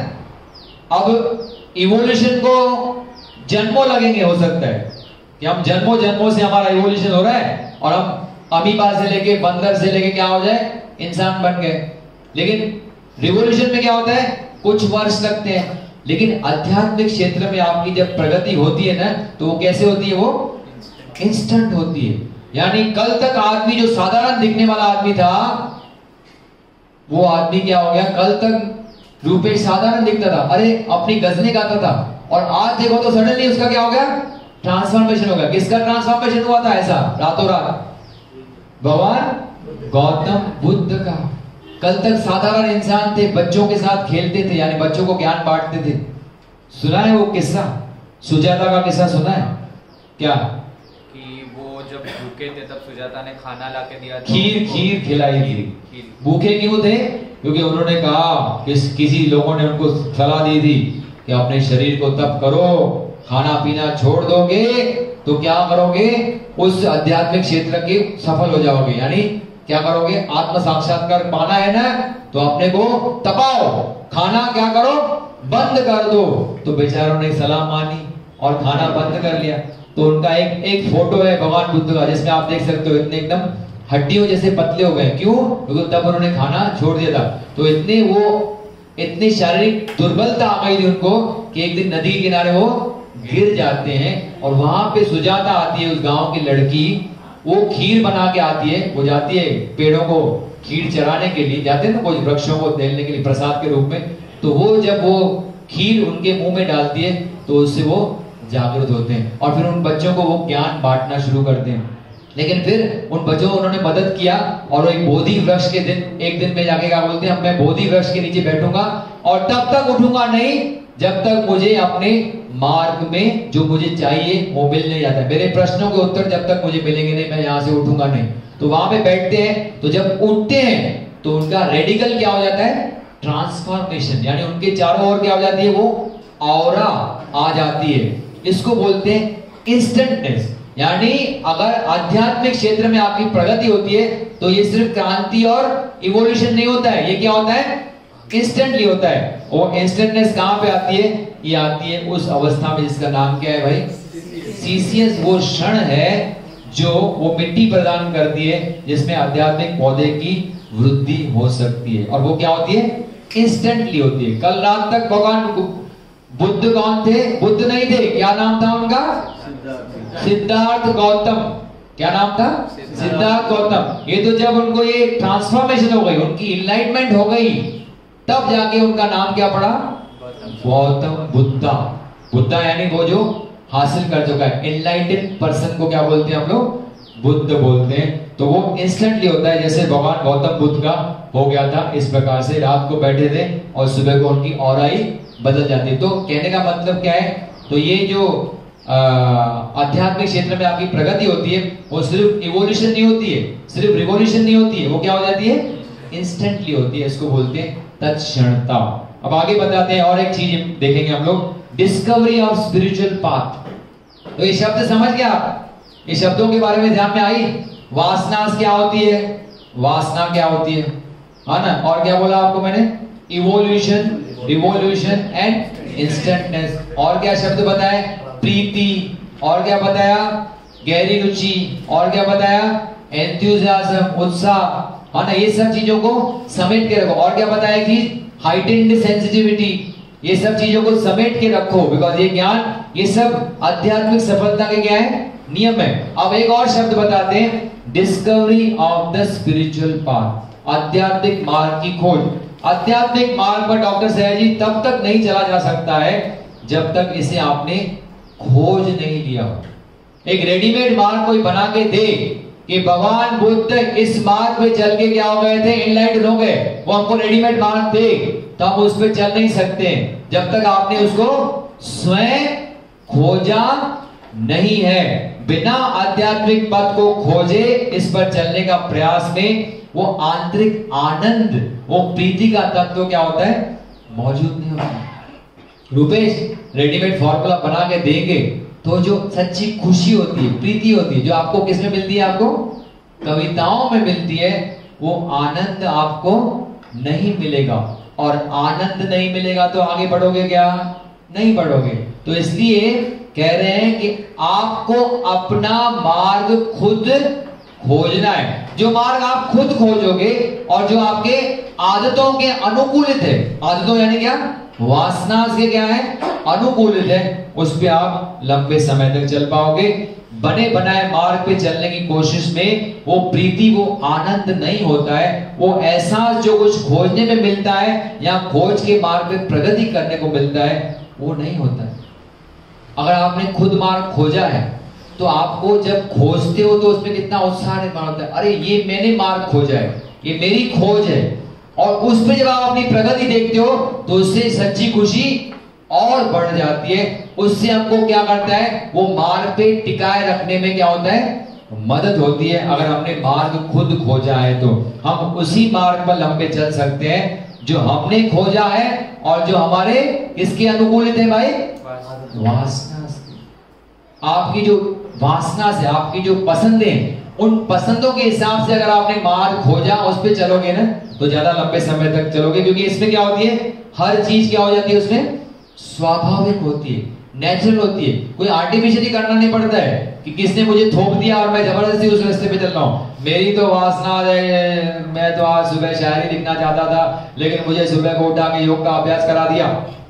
अब इवोल्यूशन को जन्मों लगेंगे, हो सकता है कि हम जन्मों जन्मों से हमारा इवोल्यूशन हो रहा है और हम अमीबा से लेके बंदर से लेके क्या हो जाए, इंसान बन गए। लेकिन रिवोल्यूशन में क्या होता है, कुछ वर्ष लगते हैं। लेकिन आध्यात्मिक क्षेत्र में आपकी जब प्रगति होती है ना, तो वो कैसे होती है, वो इंस्टेंट होती है। यानी कल तक आदमी जो साधारण दिखने वाला आदमी था, वो आदमी क्या हो गया, कल तक रूपेश साधारण दिखता था, अरे अपनी गजनी गाता था, और आज देखो तो सडनली उसका क्या हो गया, ट्रांसफॉर्मेशन हो गया। किसका ट्रांसफॉर्मेशन हुआ था ऐसा रातों रात? भगवान गौतम बुद्ध का। कल तक साधारण इंसान थे, बच्चों के साथ खेलते थे, यानी बच्चों को ज्ञान बांटते थे। सुना है वो किस्सा, सुजाता का किस्सा सुना है क्या?
कि वो जब भूखे थे तब सुजाता ने खाना लाके दिया,
खीर खिलाई थी। भूखे क्यों थे? क्योंकि उन्होंने कहा, किसी लोगों ने उनको सलाह दी थी कि अपने शरीर को तप करो, खाना पीना छोड़ दोगे तो क्या करोगे, उस आध्यात्मिक क्षेत्र के सफल हो जाओगे। यानी क्या करोगे, आत्म साक्षात्कार पाना है ना, तो अपने को तपाओ, खाना क्या करो, बंद कर दो। तो बेचारों ने सलाह मानी और खाना बंद कर लिया। तो उनका एक फोटो है भगवान बुद्ध का, जिसमें आप देख सकते हो इतने एकदम हड्डियों जैसे पतले हो गए। क्यों? क्योंकि तब उन्होंने खाना छोड़ दिया था। तो इतनी शारीरिक दुर्बलता आ गई थी उनको कि एक दिन नदी के किनारे वो गिर जाते हैं, और वहां पे सुजाता आती है, उस गांव की लड़की, वो खीर बना के आती है। वो जाती है पेड़ों को खीर चराने के लिए, जाते हैं ना कोई वृक्षों को देने के लिए प्रसाद के रूप में। तो वो जब वो खीर उनके मुंह में डालती है तो उससे वो जागृत होते हैं, और फिर उन बच्चों को वो ज्ञान बांटना शुरू करते हैं। लेकिन फिर उन बच्चों को उन्होंने मदद किया, और वो एक बोधि वृक्ष के दिन एक दिन में जाके क्या बोलते हैं, मैं बोधि वृक्ष के नीचे बैठूंगा और तब तक उठूंगा नहीं जब तक मुझे अपने मार्ग में जो मुझे चाहिए वो मिल नहीं जाता। मेरे प्रश्नों के उत्तर जब तक मुझे मिलेंगे नहीं, मैं यहाँ से उठूंगा नहीं। तो वहां पे बैठते हैं, तो जब उठते हैं तो उनका रेडिकल क्या हो जाता है, ट्रांसफॉर्मेशन। यानी उनके चारों ओर क्या हो जाती है, वो ऑरा आ जाती है। इसको बोलते हैं इंस्टेंटनेस। यानी अगर आध्यात्मिक क्षेत्र में आपकी प्रगति होती है तो ये सिर्फ क्रांति और इवोल्यूशन नहीं होता है, ये क्या होता है, इंस्टेंटली होता है। और इंस्टेंटनेस कहां पे आती है, ये आती है उस अवस्था में जिसका नाम क्या है भाई, सीसियस। वो क्षण है जो वो मिट्टी प्रदान करती है जिसमें आध्यात्मिक पौधे की वृद्धि हो सकती है, और वो क्या होती है, इंस्टेंटली होती है। कल रात तक भगवान बुद्ध कौन थे, बुद्ध नहीं थे, क्या नाम था उनका, सिद्धार्थ गौतम। क्या नाम था, सिद्धार्थ गौतम। ये तो जब उनको ये ट्रांसफॉर्मेशन हो गई, उनकी इनलाइटमेंट हो गई, तब जाके उनका नाम क्या पड़ा, गौतम बुद्धा। बुद्धा यानी वो जो हासिल कर चुका है। इनलाइटेड पर्सन को क्या बोलते हैं हम लोग, बुद्ध बोलते हैं। तो वो इंस्टेंटली होता है, जैसे भगवान गौतम बुद्ध का हो गया था। इस प्रकार से रात को बैठे थे और सुबह को उनकी ऑरा ही बदल जाती। तो कहने का मतलब क्या है, तो ये जो आध्यात्मिक क्षेत्र में आपकी प्रगति होती है, वो सिर्फ इवोल्यूशन नहीं होती है, सिर्फ रिवोल्यूशन नहीं होती है, वो क्या हो जाती है, इंस्टेंटली होती है। इसको बोलते हैं तत्क्षणता। अब आगे बताते हैं, और एक चीज देखेंगे हम लोग, डिस्कवरी ऑफ स्पिरिचुअल पाथ। तो ये शब्द समझ गया आप, ये शब्दों के बारे में ध्यान में आई। वासना क्या होती है, वासना क्या होती है ना, और क्या बोला आपको मैंने, इवोल्यूशन, रिवोल्यूशन एंड इंस्टेंटनेस। और क्या शब्द बताए, प्रीति, और क्या बताया, गहरी रुचि, और क्या बताया, एंथुसियाज्म, उत्साह, है ना। ये सब चीजों को समेट के रखो। और क्या बताया कि हाइटेंड सेंसिटिविटी, ये सब चीजों को समेट के रखो, बिकॉज ये ज्ञान, ये सब आध्यात्मिक सफलता के क्या है, नियम है। अब एक और शब्द बताते हैं, discovery of the spiritual path, आध्यात्मिक मार्ग की खोज। आध्यात्मिक मार्ग पर डॉक्टर सहजी तब तक नहीं चला जा सकता है जब तक इसे आपने खोज नहीं लिया हो। एक रेडीमेड मार्ग कोई बना के दे कि भगवान बुद्ध इस मार्ग पे चल के क्या हो गए थे, एनलाइटन हो गए, वो हमको रेडीमेड मार्ग दे, तो हम उस पे चल नहीं सकते जब तक आपने उसको स्वयं खोजा नहीं है। बिना आध्यात्मिक पथ को खोजे इस पर चलने का प्रयास में वो आंतरिक आनंद, वो प्रीति का तत्व क्या होता है, मौजूद नहीं होता। रुपेश रेडीमेड फॉर्मूला बना के देंगे तो जो सच्ची खुशी होती है, प्रीति होती है, जो आपको किसमें मिलती है, आपको कविताओं में मिलती है, वो आनंद आपको नहीं मिलेगा। और आनंद नहीं मिलेगा तो आगे बढ़ोगे क्या, नहीं बढ़ोगे। तो इसलिए कह रहे हैं कि आपको अपना मार्ग खुद खोजना है। जो मार्ग आप खुद खोजोगे और जो आपके आदतों के अनुकूलित है, आदतों यानी क्या, वासना के क्या है, अनुकूलित है, उस पे आप लंबे समय तक चल पाओगे। बने बनाए मार्ग पे चलने की कोशिश में वो प्रीति, वो आनंद नहीं होता है, वो एहसास जो कुछ खोजने में मिलता है या खोज के मार्ग पे प्रगति करने को मिलता है, वो नहीं होता है। अगर आपने खुद मार्ग खोजा है तो आपको जब खोजते हो तो उसमें कितना उत्साह निर्माण होता है, अरे ये मैंने मार्ग खोजा है, ये मेरी खोज है। और उस पर जब आप अपनी प्रगति देखते हो तो उससे सच्ची खुशी और बढ़ जाती है। उससे हमको क्या करता है, वो मार्ग पे टिकाए रखने में क्या होता है, मदद होती है। अगर हमने मार्ग खुद खोजा है तो हम उसी मार्ग पर लंबे चल सकते हैं जो हमने खोजा है और जो हमारे किसके अनुकूलित है भाई, वासना से। आपकी जो वासना से, आपकी जो पसंदें, उन पसंदों के हिसाब से अगर आपने मार्ग खोजा, उस पे चलोगे ना तो ज्यादा लंबे समय तक चलोगे। क्योंकि इसमें क्या होती है, हर चीज क्या हो जाती है, उसमें स्वाभाविक होती है, नेचुरल होती है। कोई आर्टिफिशियली करना नहीं पड़ता है कि किसने मुझे थोप दिया और मैं जबरदस्ती उस रास्ते पे चल रहा हूँ। मेरी तो वासना है, मैं तो आज सुबह शायरी लिखना चाहता था लेकिन मुझे सुबह को उठा के योग का अभ्यास करा दिया,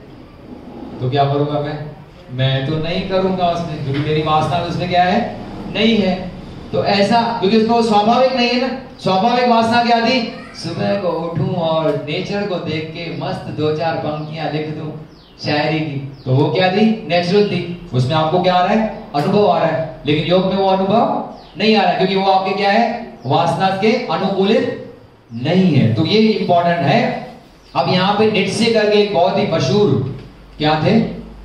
तो क्या करूंगा मैं तो नहीं करूंगा उसमें, क्योंकि मेरी वासना उसमें क्या है, नहीं है। तो ऐसा, क्योंकि उसमें वो स्वाभाविक नहीं है ना। स्वाभाविक वासना क्या थी, सुबह को उठूं और नेचर को देख के मस्त 2-4 पंक्तियां लिख दूं शायरी की, तो वो क्या थी, नेचुरल थी। उसमें आपको क्या आ रहा है, अनुभव आ रहा है। लेकिन योग में वो अनुभव नहीं आ रहा है, क्योंकि वो आपके क्या है, वासना के अनुकूलित नहीं है। तो ये इंपॉर्टेंट है। अब यहाँ पे नित्से करके एक बहुत ही मशहूर क्या थे,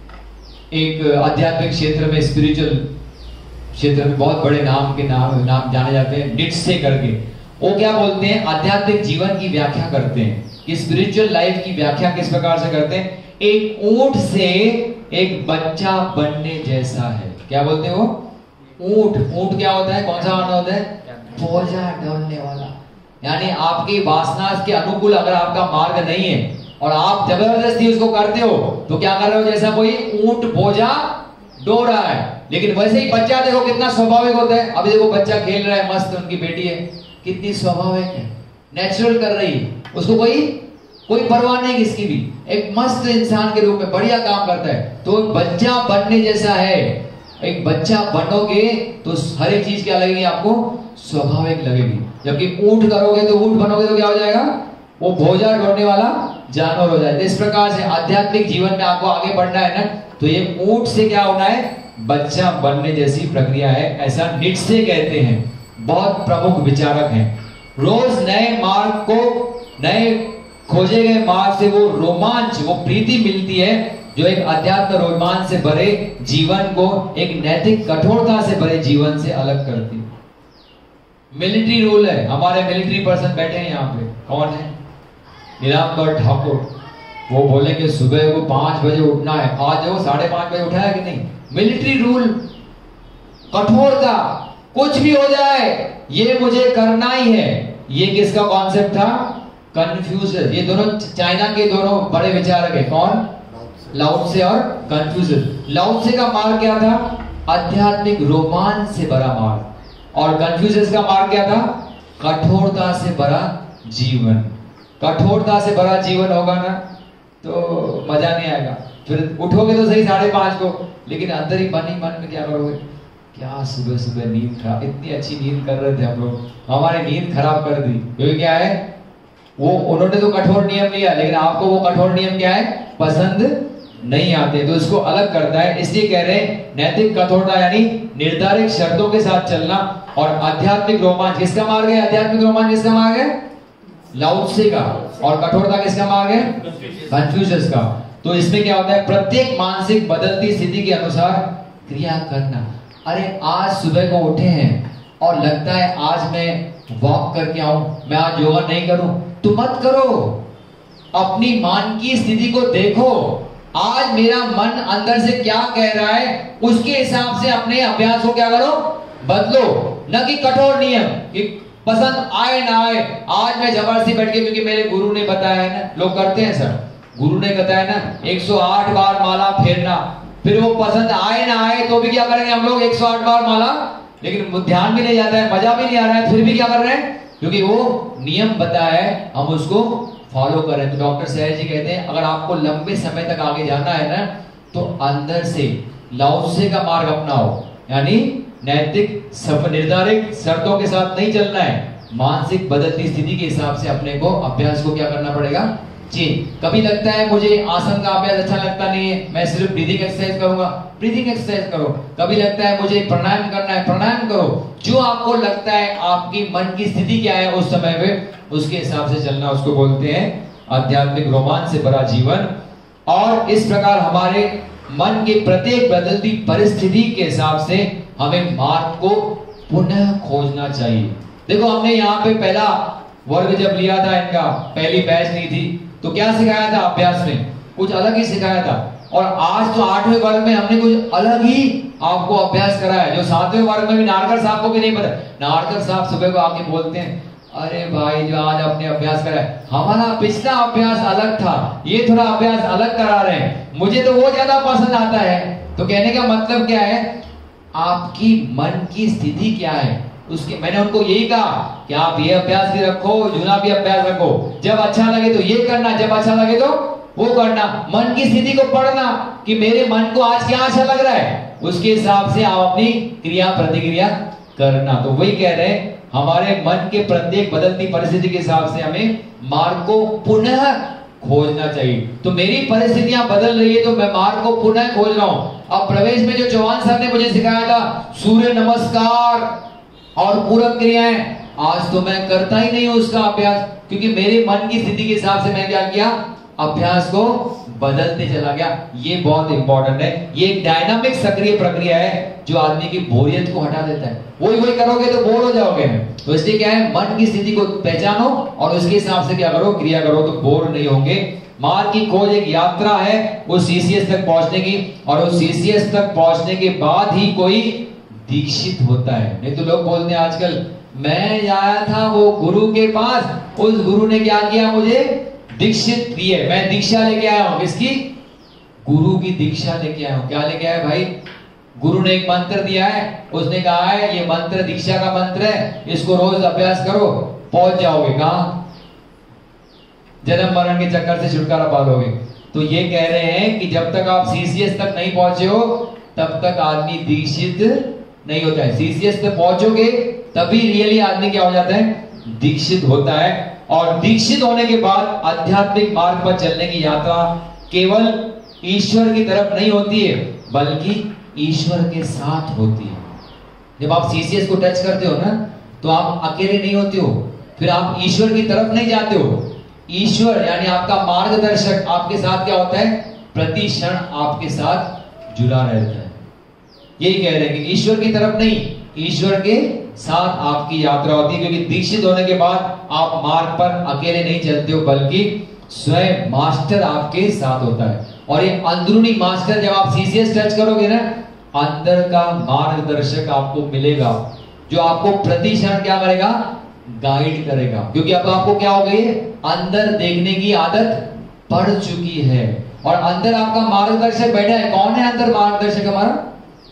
एक आध्यात्मिक क्षेत्र में, स्पिरिचुअल क्षेत्र में बहुत बड़े नाम के नाम जाने जाते हैं, नित्से करके। वो क्या बोलते हैं, आध्यात्मिक जीवन की व्याख्या करते हैं कि स्पिरिचुअल लाइफ की व्याख्या किस प्रकार से करते हैं। एक ऊंट से एक बच्चा बनने जैसा है। क्या बोलते हैं वो, ऊंट क्या होता है, कौन सा वाहन होता है, बोझा ढोने वाला। यानी आपकी वासना के अनुकूल अगर आपका मार्ग नहीं है और आप जबरदस्ती उसको करते हो तो क्या कर रहे हो, जैसा कोई ऊंट बोझा ढो रहा है। लेकिन वैसे ही बच्चा देखो कितना स्वाभाविक होता है। अभी देखो बच्चा खेल रहा है मस्त, उनकी बेटी है, कितनी स्वाभाविक है, नेचुरल कर रही है, उसको कोई परवाह नहीं किसकी भी, एक मस्त इंसान के रूप में बढ़िया काम करता है। तो बच्चा बनने जैसा है। एक बच्चा बनोगे तो हर एक चीज क्या लगेगी आपको, स्वाभाविक लगेगी। जबकि ऊंट करोगे तो ऊंट बनोगे तो क्या हो जाएगा, वो बोझा ढोने वाला जानवर हो जाएगा। इस प्रकार से आध्यात्मिक जीवन में आपको आगे बढ़ना है ना, तो ये ऊंट से क्या होना है, बच्चा बनने जैसी प्रक्रिया है, ऐसा नित्से कहते हैं। बहुत प्रमुख विचारक हैं। रोज नए मार्ग को, नए खोजे गए मार्ग से वो रोमांच, वो प्रीति मिलती है जो एक अध्यात्म रोमांच से भरे जीवन को एक नैतिक कठोरता से भरे जीवन से अलग करती है। मिलिट्री रूल है, हमारे मिलिट्री पर्सन बैठे हैं यहाँ पे, कौन है, नीलांबर ठाकुर। वो बोले कि सुबह को 5 बजे उठना है, आज वो 5:30 बजे उठा है कि नहीं। मिलिट्री रूल, कठोरता, कुछ भी हो जाए ये मुझे करना ही है। ये किसका कॉन्सेप्ट था, कन्फ्यूजन। ये दोनों चाइना के दोनों बड़े विचारक है, कौन, लाओ त्से और कन्फ्यूजन। लाओ त्से का मार्ग क्या था, आध्यात्मिक रोमांच से भरा मार्ग, और कन्फ्यूजन का मार्ग क्या था, कठोरता से भरा जीवन। कठोरता से भरा जीवन होगा ना तो मजा नहीं आएगा। फिर उठोगे तो सही 5:30 को, लेकिन अंदर ही मन में क्या करोगे, क्या सुबह सुबह नींद खराब, इतनी अच्छी नींद कर रहे थे हम लोग, हमारी नींद खराब कर दी। क्योंकि क्या है, वो उन्होंने तो कठोर नियम लिया, लेकिन आपको वो कठोर नियम क्या है, पसंद नहीं आते, तो इसको अलग करता है। इसलिए कह रहे हैं नैतिक कठोरता यानी निर्धारित शर्तों के साथ चलना। और आध्यात्मिक रोमांच किसका मार्ग है, आध्यात्मिक रोमांच किसका मार्ग है, लाओ त्से का। और कठोरता किसका मार्ग है, कन्फ्यूशियस का। तो इसमें क्या होता है, प्रत्येक मानसिक बदलती स्थिति के अनुसार क्रिया करना। अरे आज सुबह को उठे हैं और लगता है आज मैं वॉक करके आऊं, मैं आज योगा नहीं करूं, तो मत करो। अपनी मन की स्थिति को देखो, आज मेरा मन अंदर से क्या कह रहा है, उसके हिसाब से अपने अभ्यास को क्या करो, बदलो। न कि कठोर नियम कि पसंद आए ना आए, आज मैं जबरदस्ती बैठ के, क्योंकि मेरे गुरु ने बताया है ना, लोग करते हैं सर, गुरु ने बताया ना 108 बार माला फेरना, फिर वो पसंद आए ना आए तो भी क्या करेंगे हम लोग 108 बार माला, लेकिन ध्यान भी नहीं जाता है, मजा भी नहीं आ रहा है, फिर भी क्या कर रहे हैं, क्योंकि वो नियम बताया है, हम उसको फॉलो करें। तो डॉक्टर सहज जी कहते हैं अगर आपको लंबे समय तक आगे जाना है ना, तो अंदर से लाओसे का मार्ग अपनाओ, यानी नैतिक निर्धारित शर्तों के साथ नहीं चलना है, मानसिक बदलती स्थिति के हिसाब से अपने को अभ्यास को क्या करना पड़ेगा, चेंज। कभी लगता है मुझे आसन का अभ्यास अच्छा लगता नहीं है, मैं सिर्फ ब्रीदिंग एक्सरसाइज करूंगा, ब्रीदिंग एक्सरसाइज करो। कभी लगता है मुझे प्राणायाम करना है, प्राणायाम करो। जो आपको लगता है आपकी मन की स्थिति क्या है उस समय में, उसके हिसाब से चलना, उसको बोलते हैं आध्यात्मिक रोमांच से भरा जीवन। और इस प्रकार हमारे मन के प्रत्येक बदलती परिस्थिति के हिसाब से हमें मार्ग को पुनः खोजना चाहिए। देखो हमने यहाँ पे पहला वर्ग जब लिया था, इनका पहली बैच ली थी, तो क्या सिखाया था, अभ्यास में कुछ अलग ही सिखाया था। और आज तो 8वें वर्ग में हमने कुछ अलग ही आपको अभ्यास कराया, जो 7वें वर्ग में भी नारकर साहब को भी नहीं पता। नारकर साहब सुबह को आके बोलते हैं, अरे भाई जो आज आपने अभ्यास करा है, हमारा पिछला अभ्यास अलग था, ये थोड़ा अभ्यास अलग करा रहे हैं, मुझे तो वो ज्यादा पसंद आता है। तो कहने का मतलब क्या है, आपकी मन की स्थिति क्या है उसके, मैंने उनको यही कहा कि आप ये अभ्यास भी रखो, जूना भी अभ्यास रखो, जब अच्छा लगे तो ये करना, जब अच्छा लगे तो वो करना। मन की स्थिति को पढ़ना कि मेरे मन को आज क्या अच्छा लग रहा है, उसके हिसाब से आप अपनी क्रिया प्रतिक्रिया करना। तो वही कह रहे हैं हमारे मन के प्रत्येक बदलती परिस्थिति के हिसाब से हमें मार्ग को पुनः खोजना चाहिए। तो मेरी परिस्थितियां बदल रही है तो मैं मार्ग को पुनः खोज रहा हूं। अब प्रवेश में जो चौहान सर ने मुझे सिखाया था सूर्य नमस्कार और पूरक क्रियाएं, आज तो मैं करता ही नहीं हूं उसका अभ्यास, क्योंकि मेरे मन की स्थिति के हिसाब से मैं क्या किया, अभ्यास को बदलते चला गया। ये बहुत इंपॉर्टेंट है, ये एक डायनामिक सक्रिय प्रक्रिया है जो आदमी की बोरियत को हटा देता है। वही करोगे तो बोर हो जाओगे। तो इसलिए क्या है, मन की स्थिति को पहचानो और उसके हिसाब से क्या करो, क्रिया करो, तो बोर नहीं होंगे। मार्ग की खोज एक यात्रा है उस सीसीएस तक पहुंचने की, और उस सीसीएस तक पहुंचने के बाद ही कोई दीक्षित होता है। नहीं तो लोग बोलते हैं आजकल, मैं आया था वो गुरु के पास, उस गुरु ने क्या किया, मुझे दीक्षित किए, मैं दीक्षा लेके आया हूं। किसकी, गुरु की दीक्षा लेके आया हूं। क्या लेके आया भाई, गुरु ने एक मंत्र दिया है, उसने कहा है ये मंत्र दीक्षा का मंत्र है, इसको रोज अभ्यास करो, पहुंच जाओगे कहां, जन्म मरण के चक्कर से छुटकारा पालोगे। तो ये कह रहे हैं कि जब तक आप सीसीएस तक नहीं पहुंचे हो तब तक आदमी दीक्षित नहीं होता है। सीसीएस तक पहुंचोगे तभी रियली आदमी क्या हो जाता है, दीक्षित होता है। और दीक्षित होने के बाद आध्यात्मिक मार्ग पर चलने की यात्रा केवल ईश्वर की तरफ नहीं होती है, बल्कि ईश्वर के साथ होती है। जब आप सीसीएस को टच करते हो ना, तो आप अकेले नहीं होते हो, फिर आप ईश्वर की तरफ नहीं जाते हो। ईश्वर यानी आपका मार्गदर्शक आपके साथ क्या होता है, प्रति क्षण आपके साथ जुड़ा रहता है। यही कह रहे हैं कि ईश्वर की तरफ नहीं, ईश्वर के साथ आपकी यात्रा होती है। क्योंकि दीक्षित होने के बाद आप मार्ग पर अकेले नहीं चलते हो, बल्कि स्वयं मास्टर आपके साथ होता है। और ये अंदरूनी मास्टर, जब आप सीसीएस टच करोगे ना, अंदर का मार्गदर्शक आपको मिलेगा, जो आपको प्रति क्षण क्या करेगा, गाइड करेगा। क्योंकि अब आपको क्या हो गई है, अंदर देखने की आदत पड़ चुकी है, और अंदर आपका मार्गदर्शक बैठा है। कौन है अंदर मार्गदर्शक हमारा,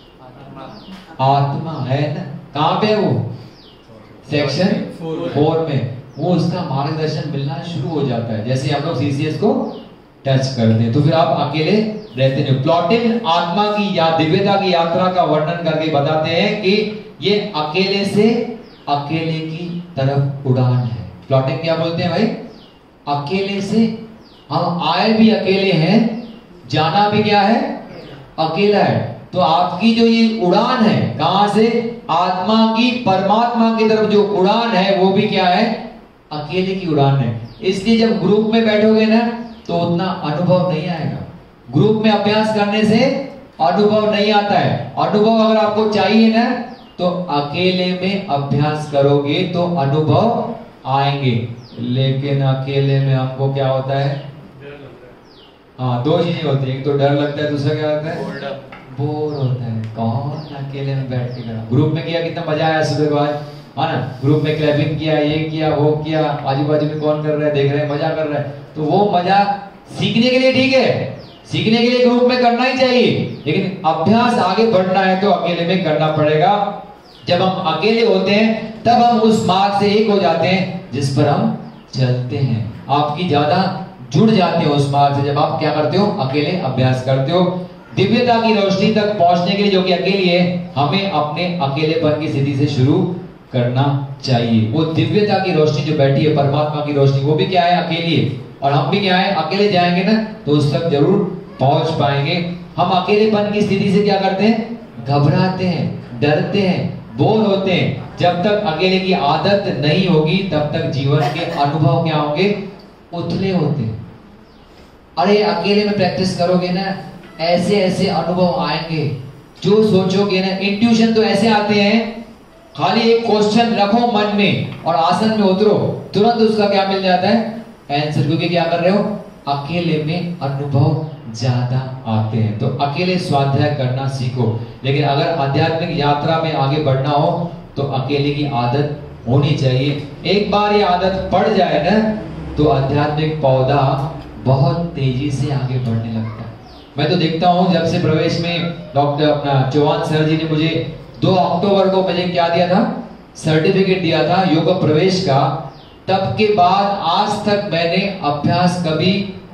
आत्मा है ना। कहां पे है वो, सेक्शन 4 में, वो उसका मार्गदर्शन मिलना शुरू हो जाता है जैसे आप लोग सीसीएस को टच करते हैं। तो फिर आप अकेले रहते नहीं। प्लॉटिन आत्मा की या दिव्यता की यात्रा का वर्णन करके बताते हैं कि ये अकेले से अकेले की तरफ उड़ान है। प्लॉटिन क्या बोलते हैं भाई, अकेले से, हम आए भी अकेले हैं, जाना भी क्या है, अकेला है। तो आपकी जो ये उड़ान है, कहां से, आत्मा की परमात्मा की तरफ जो उड़ान है, वो भी क्या है, अकेले की उड़ान है। इसलिए जब ग्रुप में बैठोगे ना, तो उतना अनुभव नहीं आएगा। ग्रुप में अभ्यास करने से अनुभव नहीं आता है। अनुभव अगर आपको चाहिए ना तो अकेले में अभ्यास करोगे तो अनुभव आएंगे, लेकिन अकेले में हमको क्या होता है? हाँ, दो चीजें होती है, एक तो डर लगता है, दूसरा क्या होता है? बोर होता है। कौन अकेले में बैठ के करा? ग्रुप में किया कितना मजा आया सुबह के बाद, है ना? ग्रुप में क्लैपिंग किया, ये किया, वो किया, आजू बाजू में कौन कर रहा है, देख रहे हैं, मजा कर रहा है। तो वो मजा सीखने के लिए ठीक है, सीखने के लिए ग्रुप में करना ही चाहिए, लेकिन अभ्यास आगे बढ़ना है तो अकेले में करना पड़ेगा। जब हम अकेले होते हैं तब हम उस मार्ग से एक हो जाते हैं जिस पर हम चलते हैं। आपकी ज्यादा जुड़ जाते हो उस मार्ग से जब आप क्या करते हो? अकेले अभ्यास करते हो। दिव्यता की रोशनी तक पहुंचने के लिए, जो कि अकेली है, हमें अपने अकेलेपन की स्थिति से शुरू करना चाहिए। वो दिव्यता की रोशनी जो बैठी है, परमात्मा की रोशनी, वो भी क्या है? अकेली है। और हम भी क्या है? अकेले जाएंगे ना तो उस तक जरूर पहुंच पाएंगे। हम अकेलेपन की स्थिति से क्या करते हैं? घबराते हैं, डरते हैं, बोर होते हैं। जब तक अकेले की आदत नहीं होगी तब तक जीवन के अनुभव क्या होंगे? उथले होते हैं। अरे अकेले में प्रैक्टिस करोगे ना, ऐसे ऐसे अनुभव आएंगे, जो सोचोगे ना, इंट्यूशन तो ऐसे आते हैं, खाली एक क्वेश्चन रखो मन में और आसन में उतरो, तुरंत उसका क्या मिल जाता है? आंसर। क्योंकि क्या कर रहे हो? अकेले में अनुभव ज्यादा आते हैं। तो अकेले स्वाध्याय करना सीखो। लेकिन अगर आध्यात्मिक यात्रा में आगे बढ़ना हो तो अकेले की आदत होनी चाहिए। एक बार ये आदत पड़ जाए ना तो आध्यात्मिक पौधा बहुत तेजी से आगे बढ़ने लगता है। मैं तो देखता हूं, जब से प्रवेश में डॉक्टर अपना चौहान सर जी ने मुझे 2 अक्टूबर को मुझे क्या दिया था? सर्टिफिकेट दिया था योग प्रवेश का। तब के बाद आज तक मैंने अभ्यास कभी,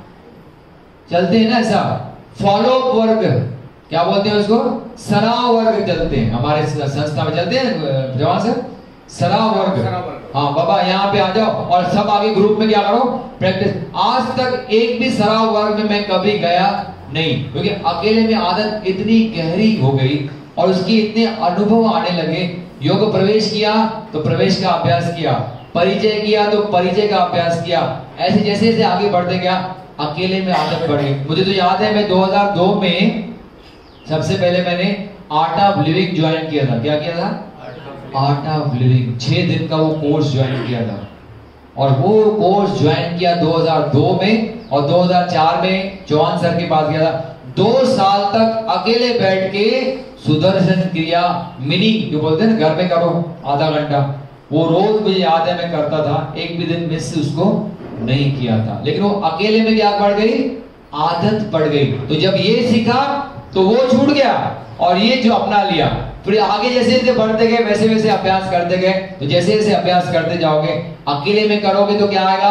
चलते हैं ना ऐसा फॉलो वर्ग, क्या बोलते हैं उसको? सराव वर्ग चलते हैं, हमारे संस्था में चलते हैं जवान सर, सराव वर्ग। हाँ बाबा यहाँ पे आ जाओ और सब आगे ग्रुप में क्या करो? प्रैक्टिस। आज तक एक भी सराव वर्ग में मैं कभी गया नहीं, क्योंकि अकेले में आदत इतनी गहरी हो गई और उसकी इतने अनुभव आने लगे। योग प्रवेश किया तो प्रवेश का अभ्यास किया, परिचय किया तो परिचय का अभ्यास किया, ऐसे जैसे जैसे आगे बढ़ते गया अकेले में आदत बढ़ गई। मुझे तो याद है मैं 2002 में सबसे पहले मैंने आर्ट ऑफ लिविंग ज्वाइन किया था। क्या किया था? Art of living. 6 दिन का वो कोर्स ज्वाइन किया था और वो कोर्स ज्वाइन किया 2002 में और 2004 में चौहान सर के पास गया था। 2 साल तक अकेले बैठ के सुदर्शन क्रिया मिनी जो बोलते हैं ना, घर में करो आधा घंटा, वो रोज मुझे याद है मैं करता था, एक भी दिन मिस उसको नहीं किया था। लेकिन वो अकेले में क्या बढ़ गई? आदत पड़ गई। तो जब ये सीखा तो वो छूट गया और ये जो अपना लिया, फिर आगे जैसे जैसे बढ़ते गए वैसे वैसे अभ्यास करते गए। तो जैसे जैसे अभ्यास करते जाओगे, अकेले में करोगे तो क्या आएगा?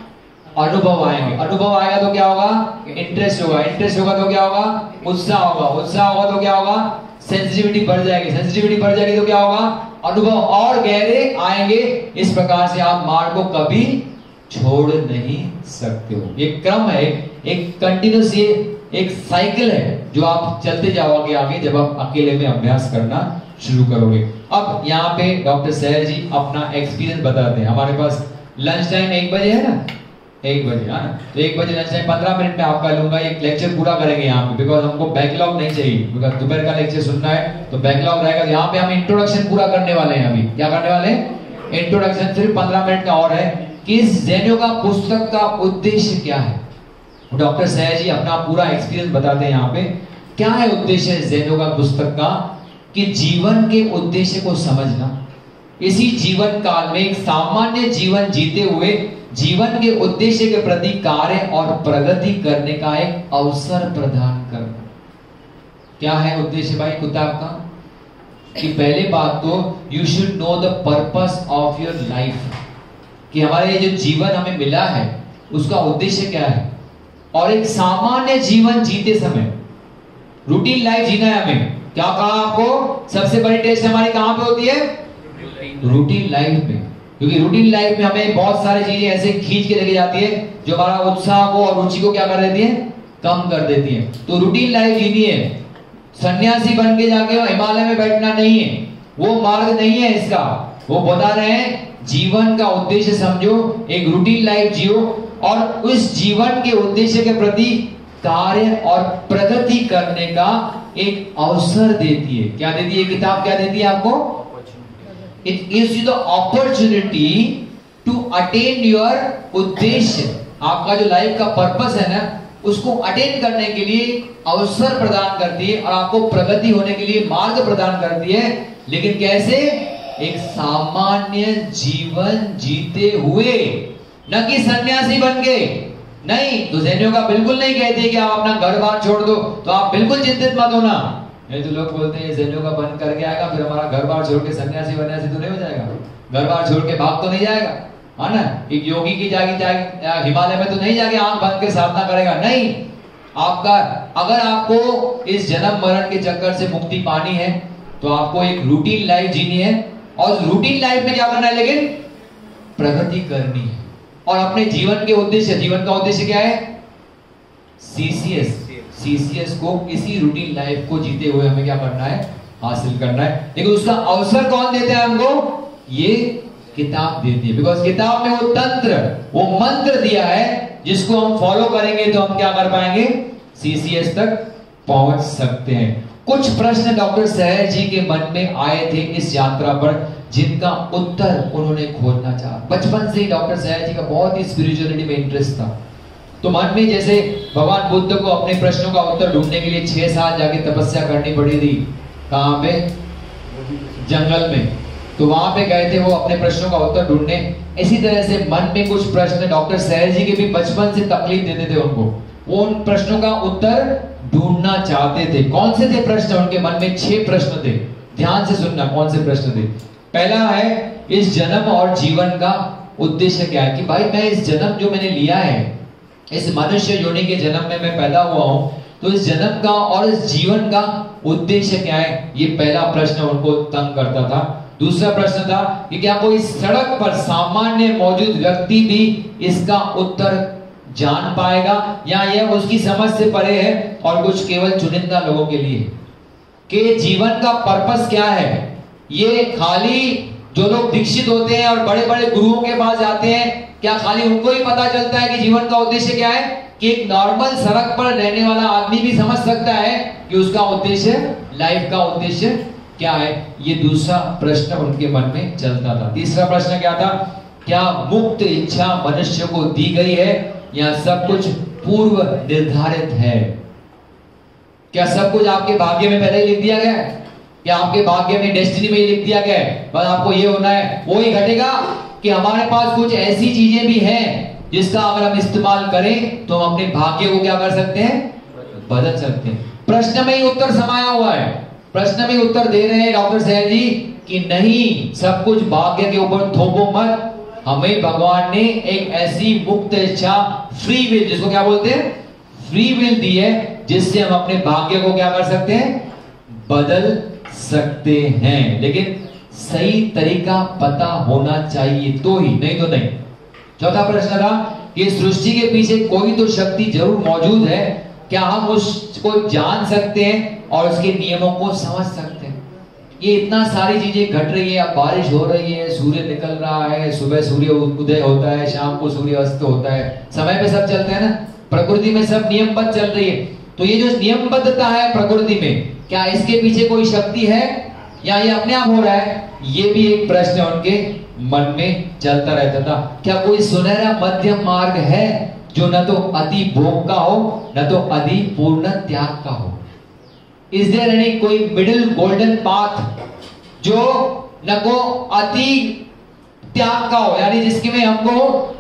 अनुभव आएंगे। अनुभव आएगा तो क्या होगा? इंटरेस्ट होगा। इंटरेस्ट होगा तो क्या होगा? उत्साह होगा। उत्साह होगा तो क्या होगा? सेंसिटिविटी बढ़ जाएगी। सेंसिटिविटी बढ़ जाएगी तो क्या होगा? अनुभव और गहरे आएंगे। इस प्रकार से आप मार्ग को कभी छोड़ नहीं सकते हो। ये क्रम है, एक कंटिन्यूस, ये एक साइकिल है जो आप चलते जाओगे आगे जब आप अकेले में अभ्यास करना शुरू करोगे। अब यहाँ पे डॉक्टर सहर जी अपना एक्सपीरियंस बताते हैं। हमारे पास लंच टाइम 1 बजे है ना, 1 बजे है ना, तो 1 बजे लंच टाइम 15 मिनट में आपका लूंगा। एक लेक्चर पूरा करेंगे यहाँ पे, बिकॉज हमको बैकलॉग नहीं चाहिए, बिकॉज दोपहर का लेक्चर सुनना है तो बैकलॉग रहेगा। यहाँ पे हम इंट्रोडक्शन पूरा करने वाले हैं। अभी क्या करने वाले हैं? इंट्रोडक्शन। सिर्फ 15 मिनट का और है कि इस ज़ेन योगा पुस्तक का उद्देश्य क्या है। डॉक्टर सहर जी अपना पूरा एक्सपीरियंस बताते हैं यहाँ पे। क्या है उद्देश्य ज़ेन योगा पुस्तक का? कि जीवन के उद्देश्य को समझना, इसी जीवन काल में एक सामान्य जीवन जीते हुए जीवन के उद्देश्य के प्रति कार्य और प्रगति करने का एक अवसर प्रदान करना। क्या है उद्देश्य भाई किताब का? कि पहले बात तो you should know the purpose of your life, कि हमारे ये जो जीवन हमें मिला है उसका उद्देश्य क्या है। और एक सामान्य जीवन जीते समय रूटीन लाइफ जीना है हमें। क्या कहा आपको? सबसे बड़ी टेस्ट हमारी कहां पे होती है? रूटीन लाइफ में। क्योंकि रूटीन लाइफ में हमें बहुत सारी चीजें ऐसे खींच के लेके जाती है जो हमारा उत्साह को और रुचि को क्या कर देती है? कम कर देती है। तो रूटीन लाइफ जीनी है। सन्यासी बन के जाके हिमालय में बैठना नहीं है, वो मार्ग नहीं है इसका। वो बता रहे हैं जीवन का उद्देश्य समझो, एक रूटीन लाइफ जियो और उस जीवन के उद्देश्य के प्रति कार्य और प्रगति करने का एक अवसर देती है। क्या देती है किताब? क्या देती है आपको? It gives you the opportunity to attain your उद्देश्य। आपका जो लाइफ का पर्पस है ना, उसको अटेन करने के लिए अवसर प्रदान करती है और आपको प्रगति होने के लिए मार्ग प्रदान करती है। लेकिन कैसे? एक सामान्य जीवन जीते हुए, न कि सन्यासी बन के। नहीं, तो जैनियों का बिल्कुल नहीं कहते कि आप अपना घर बार छोड़ दो, तो आप बिल्कुल चिंतित मत होना। नहीं तो लोग बोलते हैं जैनियों का बन करके आएगा, फिर हमारा घर बार छोड़ के सन्यासी वन्यासी तो नहीं हो जाएगा, घर बार छोड़ के भाग तो नहीं जाएगा, है ना। एक योगी की जाके हिमालय में तो नहीं जाके आंख बंद के साधना करेगा। नहीं, आपका अगर आपको इस जन्म मरण के चक्कर से मुक्ति पानी है तो आपको एक रूटीन लाइफ जीनी है। और रूटीन लाइफ में क्या करना है? लेकिन प्रगति करनी है। और अपने जीवन के उद्देश्य, जीवन का उद्देश्य क्या है? सीसीएस को, इसी रूटीन लाइफ को जीते हुए हमें क्या करना है? हासिल करना है। लेकिन उसका अवसर कौन देता है हमको? ये किताब देती है। बिकॉज किताब में वो तंत्र, वो मंत्र दिया है जिसको हम फॉलो करेंगे तो हम क्या कर पाएंगे? सीसीएस तक पहुंच सकते हैं। कुछ प्रश्न डॉक्टर सहज जी के मन में आए थे इस यात्रा पर, जिनका उत्तर उन्होंने खोजना चाहा। बचपन से ही डॉक्टर सहज जी का बहुत ही स्पिरिचुअलिटी में इंटरेस्ट था। तो मन में जैसे भगवान बुद्ध को अपने प्रश्नों का उत्तर ढूंढने के लिए 6 साल जाके तपस्या करनी पड़ी थी। कहां पे? जंगल में। तो वहां पे गए थे वो अपने प्रश्नों का उत्तर ढूंढने। इसी तरह से मन में कुछ प्रश्न डॉक्टर सहज जी के भी बचपन से तकलीफ देते थे उनको। वो उन प्रश्नों का उत्तर ढूंढना चाहते थे। कौन से थे प्रश्न उनके मन में? 6 प्रश्न थे। ध्यान से सुनना कौन से प्रश्न थे। पहला है, इस जन्म और जीवन का उद्देश्य क्या है? कि भाई मैं इस जन्म जो मैंने लिया है, इस मनुष्य योनि के जन्म में मैं पैदा हुआ हूं, तो इस जन्म का और इस जीवन का उद्देश्य क्या है? ये पहला प्रश्न उनको तंग करता था। दूसरा प्रश्न था कि क्या कोई सड़क पर सामान्य मौजूद व्यक्ति भी इसका उत्तर जान पाएगा, या यह उसकी समझ से परे है और कुछ केवल चुनिंदा लोगों के लिए? कि जीवन का पर्पस क्या है? ये खाली जो लोग दीक्षित होते हैं और बड़े बड़े गुरुओं के पास जाते हैं, क्या खाली उनको ही पता चलता है कि जीवन का उद्देश्य क्या है? कि एक नॉर्मल सड़क पर रहने वाला आदमी भी समझ सकता है कि उसका उद्देश्य, लाइफ का उद्देश्य क्या है? ये दूसरा प्रश्न उनके मन में चलता था। तीसरा प्रश्न क्या था? क्या मुक्त इच्छा मनुष्य को दी गई है या सब कुछ पूर्व निर्धारित है? क्या सब कुछ आपके भाग्य में पहले ही लिख दिया गया है? क्या आपके भाग्य में, डेस्टिनी में ही लिख दिया गया है, बस आपको ये होना है वो ही घटेगा? कि हमारे पास कुछ ऐसी चीजें भी हैं जिसका अगर हम इस्तेमाल करें तो हम अपने भाग्य को क्या कर सकते हैं? बदल सकते हैं। प्रश्न में ही उत्तर समाया हुआ है। प्रश्न में उत्तर दे रहे हैं डॉक्टर सहज जी कि नहीं, सब कुछ भाग्य के ऊपर थोपो मत। हमें भगवान ने एक ऐसी मुक्त इच्छा, फ्री विल, जिसको क्या बोलते हैं? फ्री विल दी है, जिससे हम अपने भाग्य को क्या कर सकते हैं? बदल सकते हैं। लेकिन सही तरीका पता होना चाहिए तो ही, नहीं तो नहीं। चौथा प्रश्न था कि सृष्टि के पीछे कोई तो शक्ति जरूर मौजूद है, क्या हम उसको जान सकते हैं और उसके नियमों को समझ सकते हैं? ये इतना सारी चीजें घट रही है, अब बारिश हो रही है, सूर्य निकल रहा है, सुबह सूर्य उदय होता है, शाम को सूर्य अस्त होता है, समय पे सब चलते हैं ना, प्रकृति में सब नियमबद्ध चल रही है। तो ये जो नियमबद्धता है प्रकृति में, क्या इसके पीछे कोई शक्ति है या ये अपने आप हो रहा है? ये भी एक प्रश्न उनके मन में चलता रहता था। क्या कोई सुनहरा मध्यम मार्ग है जो न तो अति भोग का हो न तो अति पूर्ण त्याग का हो? इज देयर एनी कोई मिडिल गोल्डन पाथ जो न को अति त्याग का हो, यानी जिसके में हमको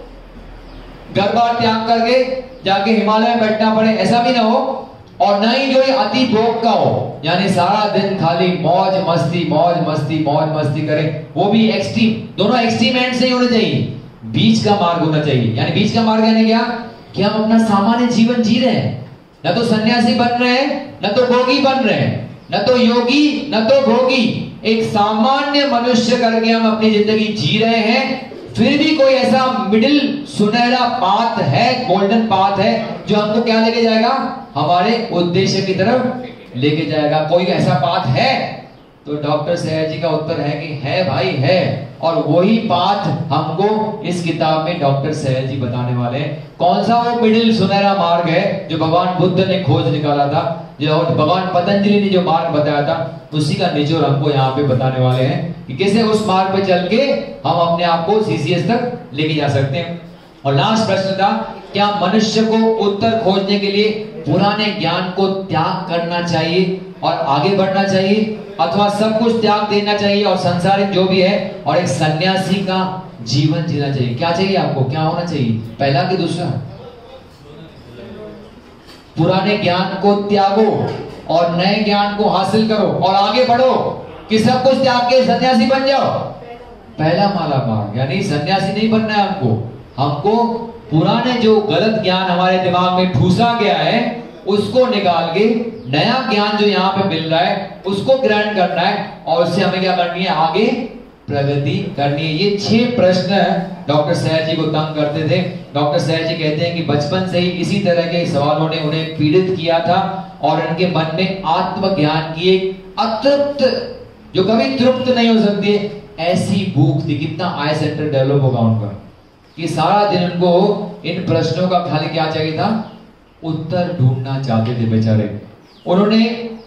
घर बार त्याग करके जाके हिमालय में बैठना पड़े, ऐसा भी ना हो, और न ही जो ये अति भोग का हो, यानी सारा दिन खाली मौज मस्ती मौज मस्ती मौज मस्ती करें, वो भी एक्सट्रीम, दोनों एक्सट्रीम एंड से ही होने चाहिए। बीच का मार्ग होना चाहिए। यानी बीच का मार्ग यानी क्या? कि हम अपना सामान्य जीवन जी रहे हैं, न तो सन्यासी बन रहे हैं न तो भोगी बन रहे हैं, न तो योगी न तो भोगी, एक सामान्य मनुष्य करके हम अपनी जिंदगी जी रहे हैं। फिर भी कोई ऐसा मिडिल सुनहरा पाथ है, गोल्डन पाथ है, जो हमको क्या लेके जाएगा? हमारे उद्देश्य की तरफ लेके जाएगा। कोई ऐसा पाथ है? तो डॉक्टर सहज जी का उत्तर है कि है भाई, है। और वही पाथ हमको इस किताब में डॉक्टर सहज जी बताने वाले हैं। कौन सा वो मिडिल सुनहरा मार्ग है जो भगवान बुद्ध ने खोज निकाला था? जो भगवान पतंजलि ने जो मार्ग बताया था उसी का निचोड़ हमको यहाँ पे बताने वाले हैं कि कैसे उस मार्ग पे चल के हम अपने आप को CCS तक लेके जा सकते हैं। और लास्ट प्रश्न था, क्या मनुष्य को उत्तर खोजने के लिए पुराने ज्ञान को त्याग करना चाहिए और आगे बढ़ना चाहिए, अथवा सब कुछ त्याग देना चाहिए और संसारिक जो भी है और एक सन्यासी का जीवन जीना चाहिए? क्या चाहिए आपको, क्या होना चाहिए, पहला कि दूसरा? पुराने ज्ञान को त्यागो और नए ज्ञान को हासिल करो और आगे बढ़ो, कि सब कुछ त्याग के सन्यासी बन जाओ? पहला माला मार्ग, यानी सन्यासी नहीं बनना है हमको पुराने जो गलत ज्ञान हमारे दिमाग में ठूसा गया है उसको निकाल के नया ज्ञान जो यहाँ पे मिल रहा है उसको ग्रहण करना है और उससे हमें क्या करनी है, आगे प्रगति करनी है। ये 6 प्रश्न डॉक्टर सहर जी को तंग करते थे। डॉक्टर सहर जी कहते हैं कि बचपन से ही इसी तरह के सवालों ने उन्हें पीड़ित किया था और उनके मन में आत्मज्ञान की एक अतृप्त, जो कभी तृप्त नहीं हो सकती है, ऐसी भूख थी। कितना आई सेंटर डेवलप होगा उनका कि सारा दिन उनको इन प्रश्नों का खाली क्या चाहिए था, उत्तर ढूंढना चाहते थे बेचारे। उन्होंने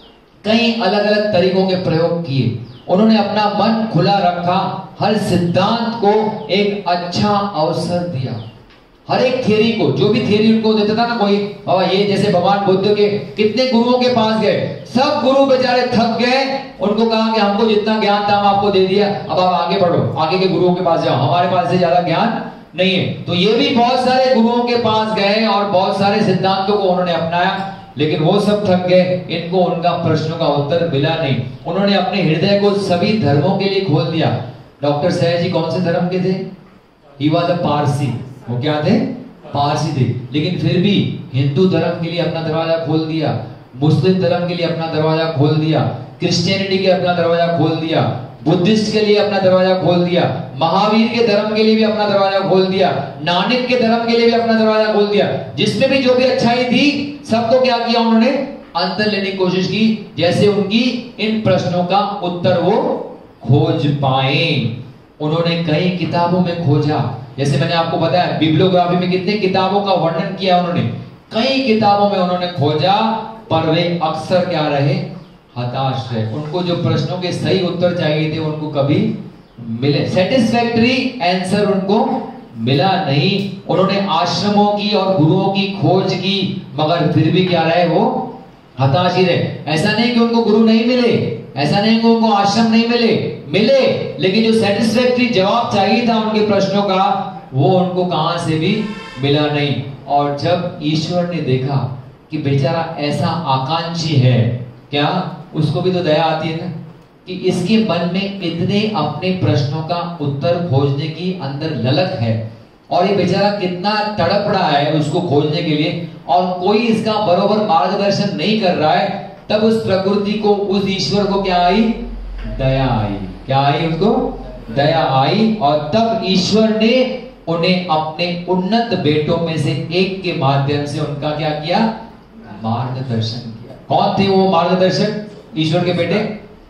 कई अलग अलग तरीकों के प्रयोग किए, उन्होंने अपना मन खुला रखा, हर सिद्धांत को एक अच्छा अवसर दिया, हर एक थियरी को, जो भी थियरी उनको देता था ना कोई, और ये जैसे भगवान बुद्ध के कितने गुरुओं के पास गए, सब गुरु बेचारे थक गए, उनको कहा कि हमको जितना ज्ञान था हम आपको दे दिया, अब आप आगे बढ़ो, आगे के गुरुओं के पास जाओ, हमारे पास से ज्यादा ज्ञान नहीं है। तो ये भी बहुत सारे गुरुओं के पास गए और बहुत सारे सिद्धांतों को उन्होंने अपनाया, लेकिन वो सब थक गए, इनको उनका प्रश्नों का उत्तर मिला नहीं। उन्होंने अपने हृदय को सभी धर्मों के लिए खोल दिया। डॉक्टर सहर जी कौन से धर्म के थे? ही वाज अ पारसी, वो क्या थे? पारसी थे, लेकिन फिर भी हिंदू धर्म के लिए अपना दरवाजा खोल दिया, मुस्लिम धर्म के लिए अपना दरवाजा खोल दिया, क्रिश्चियनिटी के अपना दरवाजा खोल दिया, बुद्धिस्ट के लिए अपना दरवाजा खोल दिया, महावीर के धर्म के लिए भी अपना दरवाजा खोल दिया, नानक के धर्म के लिए भी अपना दरवाजा खोल दिया। जिसमें भी जो भी अच्छाई थी सबको क्या किया, उन्होंने अंतर लेने की कोशिश की, जैसे उनकी इन प्रश्नों का उत्तर वो खोज पाए। उन्होंने कई किताबों में खोजा, जैसे मैंने आपको बताया बिब्लियोग्राफी में कितने किताबों का वर्णन किया उन्होंने, कई किताबों में उन्होंने खोजा, पर वे अक्सर क्या रहे, हताश रहे। उनको जो प्रश्नों के सही उत्तर चाहिए थे उनको कभी मिले, सेटिस्फैक्टरी आंसर उनको मिला नहीं। उन्होंने आश्रमों की और गुरुओं की खोज की, मगर फिर भी क्या रहे, वो हताश ही रहे। ऐसा नहीं कि उनको गुरु नहीं मिले, ऐसा नहीं कि उनको आश्रम नहीं मिले, लेकिन जो सेटिस्फैक्टरी जवाब चाहिए था उनके प्रश्नों का, वो उनको कहां से भी मिला नहीं। और जब ईश्वर ने देखा कि बेचारा ऐसा आकांक्षी है, क्या उसको भी तो दया आती है ना, कि इसके मन में इतने अपने प्रश्नों का उत्तर खोजने की अंदर ललक है और ये बेचारा कितना तड़प रहा है उसको खोजने के लिए, और कोई इसका बरोबर मार्गदर्शन नहीं कर रहा है, तब उस प्रकृति को, उस ईश्वर को क्या आई, दया आई। क्या आई, उसको दया आई। और तब ईश्वर ने उन्हें अपने उन्नत बेटों में से एक के माध्यम से उनका क्या किया, मार्गदर्शन किया। कौन थे वो मार्गदर्शक, ईश्वर के बेटे?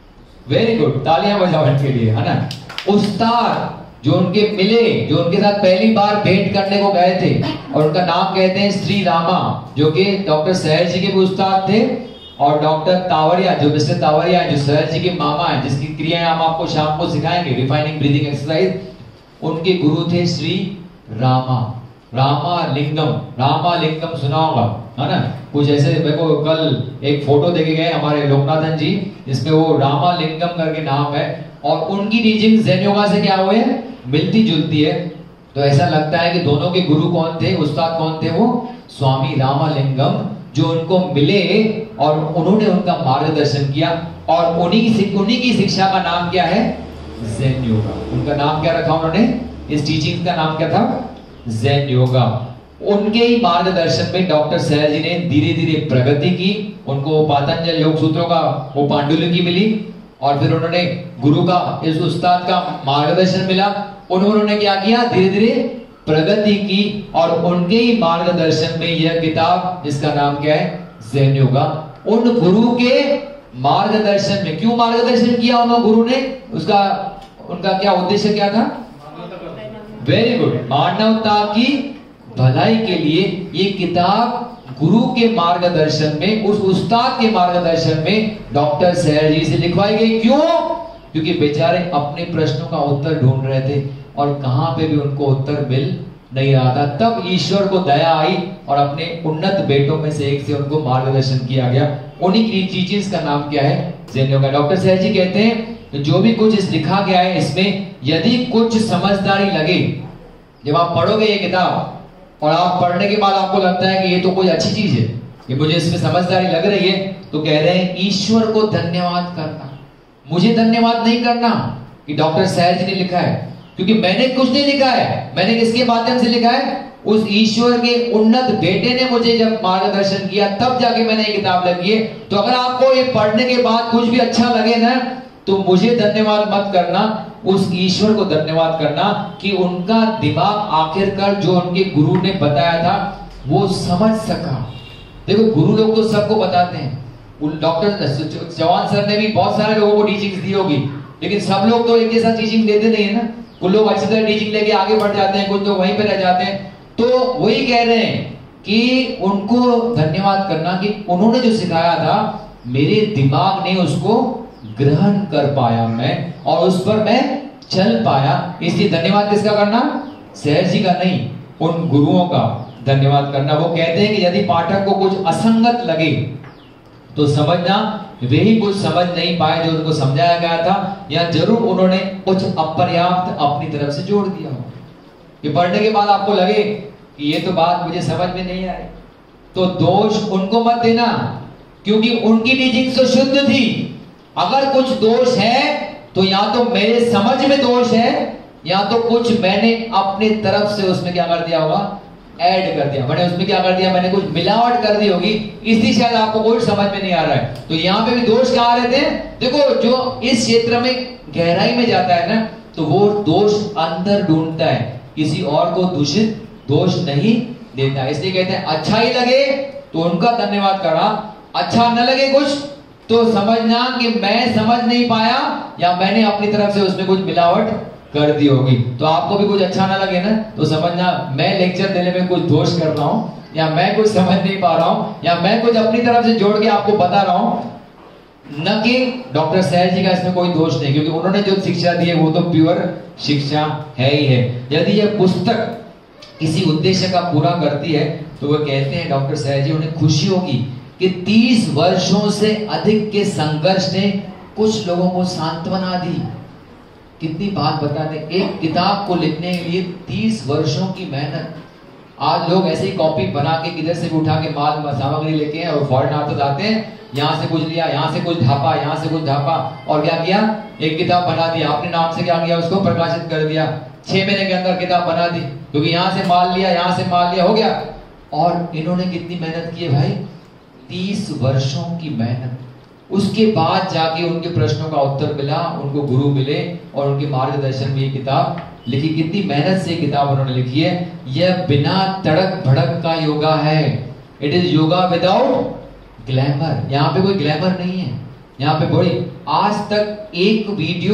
वेरी गुड, तालियां बजाओ इनके लिए, है ना। उस्ताद जो उनके मिले, जो उनके साथ पहली बार भेंट करने को गए थे, और उनका नाम कहते हैं श्री रामा, जो कि डॉक्टर सहर जी के भी उस्ताद थे, और डॉक्टर तावरिया, जो मिस्टर तावरिया है, जो सहर जी के मामा है, जिसकी क्रियाएं हम आपको शाम को सिखाएंगे, रिफाइनिंग ब्रीदिंग एक्सरसाइज, उनके गुरु थे श्री रामा, रामालिंगम सुना होगा, है ना। कुछ ऐसे, मेरे को कल एक फोटो देखे गए हमारे लोकनाथन जी, जिसमें वो रामालिंगम करके नाम है, और उनकी टीचिंग ज़ेन योगा से क्या हुए, मिलती जुलती है। तो ऐसा लगता है कि दोनों के गुरु कौन थे, उस्ताद कौन थे, वो स्वामी रामालिंगम, जो उनको मिले और उन्होंने उनका मार्गदर्शन किया, और उन्हीं की शिक्षा का नाम क्या है, ज़ेन योगा। उनका नाम क्या रखा उन्होंने, इस टीचिंग का नाम क्या था, ज़ेन योगा। उनके ही मार्गदर्शन में डॉक्टर सहर जी ने धीरे धीरे प्रगति की, उनको पातंजल योग सूत्रों का वो पांडुलिपि मिली, और फिर उन्होंने गुरु का, इस उस्ताद का मार्गदर्शन मिला, उन्होंने क्या किया, धीरे धीरे प्रगति की, और उनके ही मार्गदर्शन में यह किताब, जिसका नाम क्या है, ज़ेन योगा। उन गुरु के मार्गदर्शन में, क्यों मार्गदर्शन किया उन्होंने गुरु ने, उसका उनका क्या उद्देश्य क्या था, वेरी गुड, मानवता की भलाई के लिए ये किताब गुरु के मार्गदर्शन में, उस उस्ताद के मार्गदर्शन में डॉक्टर सैर जी से लिखवाई गई। क्यों? क्योंकि बेचारे अपने प्रश्नों का उत्तर ढूंढ रहे थे और कहां पे भी उनको उत्तर मिल नहीं रहा था। तब ईश्वर को दया आई और अपने उन्नत बेटों में से एक से उनको मार्गदर्शन किया गया। उन्हीं की टीचिंग्स का नाम क्या है? ज़ेन योगा। डॉक्टर सैर जी कहते हैं जो भी कुछ इस लिखा गया है इसमें यदि कुछ समझदारी लगे, जब आप पढ़ोगे ये किताब और आप पढ़ने के बाद आपको लगता है कि ये तो कोई अच्छी चीज है, ये मुझे इसमें समझदारी लग रही है, तो कह रहे हैं ईश्वर को धन्यवाद करना। मुझे धन्यवाद नहीं करना कि डॉक्टर सैर जी ने लिखा है, क्योंकि मैंने कुछ नहीं लिखा है। मैंने किसके माध्यम से लिखा है? उस ईश्वर के उन्नत बेटे ने मुझे जब मार्गदर्शन किया तब जाके मैंने ये किताब लिखी है। तो अगर आपको ये पढ़ने के बाद कुछ भी अच्छा लगे ना, तो मुझे धन्यवाद मत करना, उस ईश्वर को धन्यवाद करना कि उनका दिमाग आखिरकार जो उनके गुरु ने बताया था वो समझ सका। देखो गुरु लोग तो सबको बताते हैं, डॉक्टर चौहान सर ने भी बहुत सारे लोगों को टीचिंग्स दी होगी, लेकिन सब लोग तो एक जैसा टीचिंग देते नहीं है ना। कुछ लोग अच्छी तरह टीचिंग लेके आगे बढ़ जाते हैं, कुछ लोग वहीं पे रह जाते हैं। तो वही कह रहे हैं कि उनको धन्यवाद करना कि उन्होंने जो सिखाया था मेरे दिमाग ने उसको ग्रहण कर पाया मैं, और उस पर मैं चल पाया। इसलिए धन्यवाद किसका करना? सैर जी का नहीं, उन गुरुओं का धन्यवाद करना। वो कहते हैं कि यदि पाठक को कुछ असंगत लगे तो समझना वे ही कुछ समझ नहीं पाए जो उनको समझाया गया था, या जरूर उन्होंने कुछ अपर्याप्त अपनी तरफ से जोड़ दिया हो। ये पढ़ने के बाद आपको लगे कि ये तो बात मुझे समझ में नहीं आई, तो दोष उनको मत देना, क्योंकि उनकी टीचिंग तो शुद्ध थी। अगर कुछ दोष है तो या तो मेरे समझ में दोष है, या तो कुछ मैंने अपने तरफ से उसमें क्या कर दिया होगा? ऐड कर दिया। मैंने उसमें क्या कर दिया? मैंने कुछ मिलावट कर दी होगी, इसलिए शायद आपको कुछ समझ में नहीं आ रहा है। तो यहाँ पे भी दोष कहाँ रहते हैं? देखो जो इस क्षेत्र में गहराई में जाता है ना, तो वो दोष अंदर ढूंढता है, किसी और को दूषित दोष नहीं देता। इसलिए कहते हैं अच्छा ही लगे तो उनका धन्यवाद करना, अच्छा न लगे कुछ तो समझना कि मैं समझ नहीं पाया या मैंने अपनी तरफ से उसमें कुछ मिलावट कर दी होगी। तो आपको भी कुछ अच्छा ना लगे ना, तो समझना मैं लेक्चर देने में कुछ दोष कर रहा हूं, या मैं कुछ समझ नहीं पा रहा हूं, या मैं कुछ अपनी तरफ से जोड़ के आपको बता रहा हूं, न कि डॉक्टर सैर जी का इसमें कोई दोष नहीं, क्योंकि उन्होंने जो शिक्षा दी है वो तो प्योर शिक्षा है ही है। यदि यह पुस्तक किसी उद्देश्य का पूरा करती है तो वह कहते हैं डॉक्टर सैर जी उन्हें खुशी होगी कि 30 वर्षों से अधिक के संघर्ष ने कुछ लोगों को सांत्वना दी। कितनी बात बताते हैं, एक किताब को लिखने के लिए 30 वर्षों की मेहनत। आज लोग ऐसे ही कॉपी बना के किधर से भी उठा के माल सामग्री लेके और फॉरेन आते जाते हैं, यहाँ से कुछ लिया, यहाँ से कुछ ढापा, यहाँ से कुछ ढापा, और क्या किया? एक किताब बना दी। अपने नाम से क्या किया? उसको प्रकाशित कर दिया। 6 महीने के अंदर किताब बना दी, क्योंकि यहाँ से माल लिया, यहाँ से माल लिया, हो गया। और इन्होंने कितनी मेहनत की है भाई? 30 वर्षों की मेहनत। उसके बाद जाके उनके प्रश्नों का उत्तर मिला, उनको गुरु मिले और उनके मार्गदर्शन में ये किताब लिखी। कितनी मेहनत से किताब उन्होंने लिखी है। यह बिना तड़क भड़क का योगा है। It is yoga without glamour. यहाँ पे कोई ग्लैमर नहीं है। यहाँ पे बड़ी आज तक एक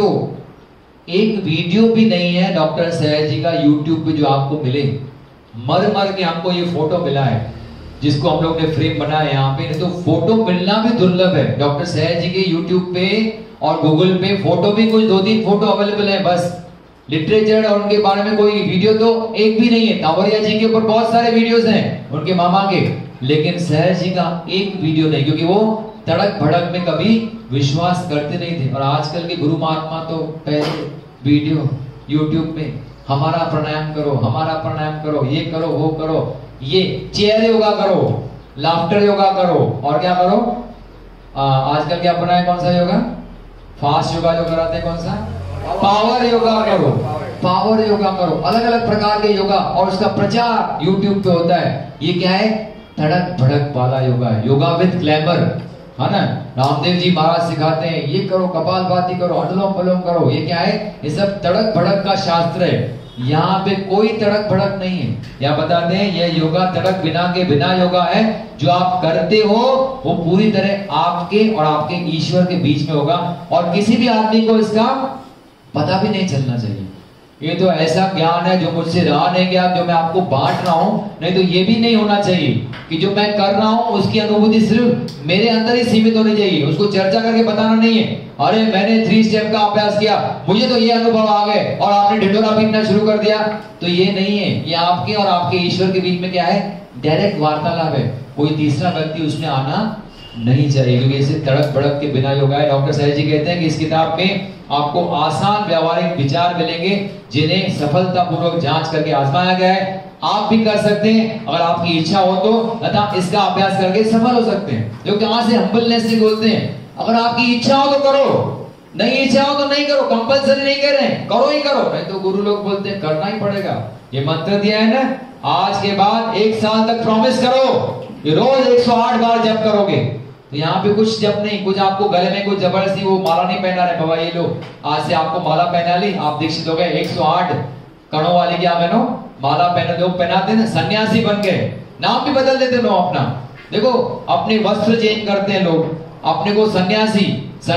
वीडियो भी नहीं है डॉक्टर सैर जी का यूट्यूब पे जो आपको मिले। मर मर के हमको ये फोटो मिला है जिसको हम लोग ने फ्रेम बनाया यहाँ पे, नहीं तो फोटो मिलना भी दुर्लभ है। डॉक्टर सैर जी के यूट्यूब पे और गूगल पे फोटो भी कुछ 2-3 फोटो अवेलेबल है बस। लिटरेचर और उनके बारे में कोई वीडियो तो एक भी नहीं है। तावरिया जी के ऊपर बहुत सारे वीडियोस हैं उनके मामा के, लेकिन सैर जी का एक वीडियो नहीं, क्योंकि वो तड़क भड़क में कभी विश्वास करते नहीं थे। और आजकल के गुरु महात्मा तो पहले वीडियो यूट्यूब में हमारा प्राणायाम करो, हमारा प्राणायाम करो, ये करो, वो करो, ये चेयर योगा करो, लाफ्टर योगा करो, और क्या करो? आजकल क्या अपना है? कौन सा योगा? फास्ट योगा जो कराते हैं, कौन सा? पावर योगा करो, पावर योगा करो, अलग अलग प्रकार के योगा, और उसका प्रचार यूट्यूब पे होता है। ये क्या है? तड़क भड़क वाला योगा है, योगा विद ग्लैमर, है ना। रामदेव जी महाराज सिखाते हैं ये करो, कपालभाति करो, अनुलोम विलोम करो। ये क्या है? ये सब तड़क भड़क का शास्त्र है। यहाँ पे कोई तड़क भड़क नहीं है। यहाँ बताते हैं ये योगा तड़क बिना के बिना योगा है। जो आप करते हो वो पूरी तरह आपके और आपके ईश्वर के बीच में होगा, और किसी भी आदमी को इसका पता भी नहीं चलना चाहिए। ये तो ऐसा ज्ञान है जो मुझसे रहा नहीं गया, जो मैं आपको बांट रहा हूं। नहीं तो ये भी नहीं होना चाहिए कि जो मैं कर रहा हूं उसकी अनुभूति सिर्फ मेरे अंदर ही सीमित होनी चाहिए, उसको चर्चा करके बताना नहीं है। अरे मैंने 3 स्टेप का अभ्यास किया, मुझे तो ये अनुभव आ गए और आपने ढिंढोरा पीटना शुरू कर दिया, तो ये नहीं है। ये आपके और आपके ईश्वर के बीच में क्या है, डायरेक्ट वार्तालाप है। कोई तीसरा व्यक्ति उसमें आना नहीं चाहिए, क्योंकि इसे तड़क भड़क के बिना योगा है। डॉक्टर साहब जी कहते हैं कि इस किताब में आपको आसान व्यवहारिक विचार मिलेंगे जिन्हें सफलतापूर्वक जांच करके आजमाया गया है। आप भी कर सकते हैं अगर आपकी इच्छा हो तो, तथा इसका अभ्यास करके सफल हो सकते हैं। जो कहां से हम्बलनेस से बोलते हैं, अगर आपकी इच्छा हो तो करो, नहीं इच्छा हो तो नहीं करो, कंपल्सरी नहीं कह रहे हैं, करो ही करो। नहीं तो गुरु लोग बोलते हैं करना ही पड़ेगा। ये मंत्र दिया है ना, आज के बाद 1 साल तक प्रॉमिस करो रोज 108 बार जप करोगे। तो यहाँ पे कुछ जप नहीं, कुछ आपको गले में कुछ जबरदस्ती वो माला नहीं पहना रहे बाबा, ये लो आज से आपको माला पहना ली, आप दीक्षित हो गए। 108 कणों वाली क्या बहनो माला पहने, लोग पहनाते ना, सन्यासी बन गए, नाम भी बदल देते लोग अपना। देखो अपने वस्त्र चेंज करते हैं लोग, अपने को सन्यासी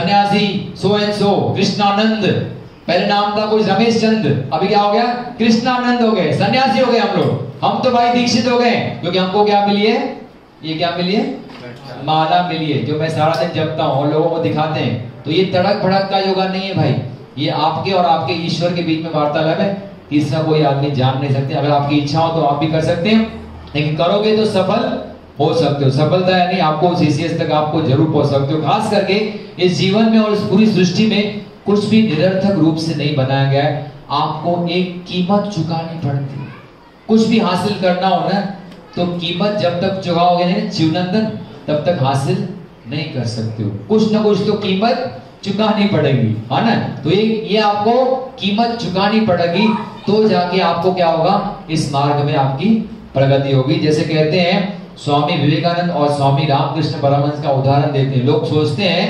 सो एंड सो कृष्णानंद, पहले नाम था कुछ रमेश चंद, अभी क्या हो गया कृष्णानंद हो गए, सन्यासी हो गए हम लोग। हम तो भाई दीक्षित हो गए क्योंकि हमको क्या मिली है, ये क्या मिली है, माला मिली है, जो मैं सारा दिन जपता हूँ और लोगों को दिखाते हैं। तो ये तड़क भड़क का योगा नहीं है भाई, ये आपके और आपके ईश्वर के बीच में वार्तालाप है। तीसरा कोई आदमी जान नहीं सकते। अगर आपकी इच्छा हो तो आप भी कर सकते हैं, लेकिन करोगे तो सफल हो सकते हो। सफलता यानी आपको सीसीएस तक आपको जरूर पहुंच सकते हो। खास करके इस जीवन में और इस पूरी सृष्टि में कुछ भी निरर्थक रूप से नहीं बनाया गया है। आपको एक कीमत चुकानी पड़ती है। कुछ भी हासिल करना हो ना तो कीमत जब तक चुकाओगे नहीं शिवनंदन, तब तक हासिल नहीं कर सकते हो। कुछ ना कुछ तो कीमत चुकानी पड़ेगी, है ना। तो ये आपको कीमत चुकानी पड़ेगी, तो जाके आपको क्या होगा, इस मार्ग में आपकी प्रगति होगी। जैसे कहते हैं स्वामी विवेकानंद और स्वामी रामकृष्ण परमहंस का उदाहरण देते हैं। लोग सोचते हैं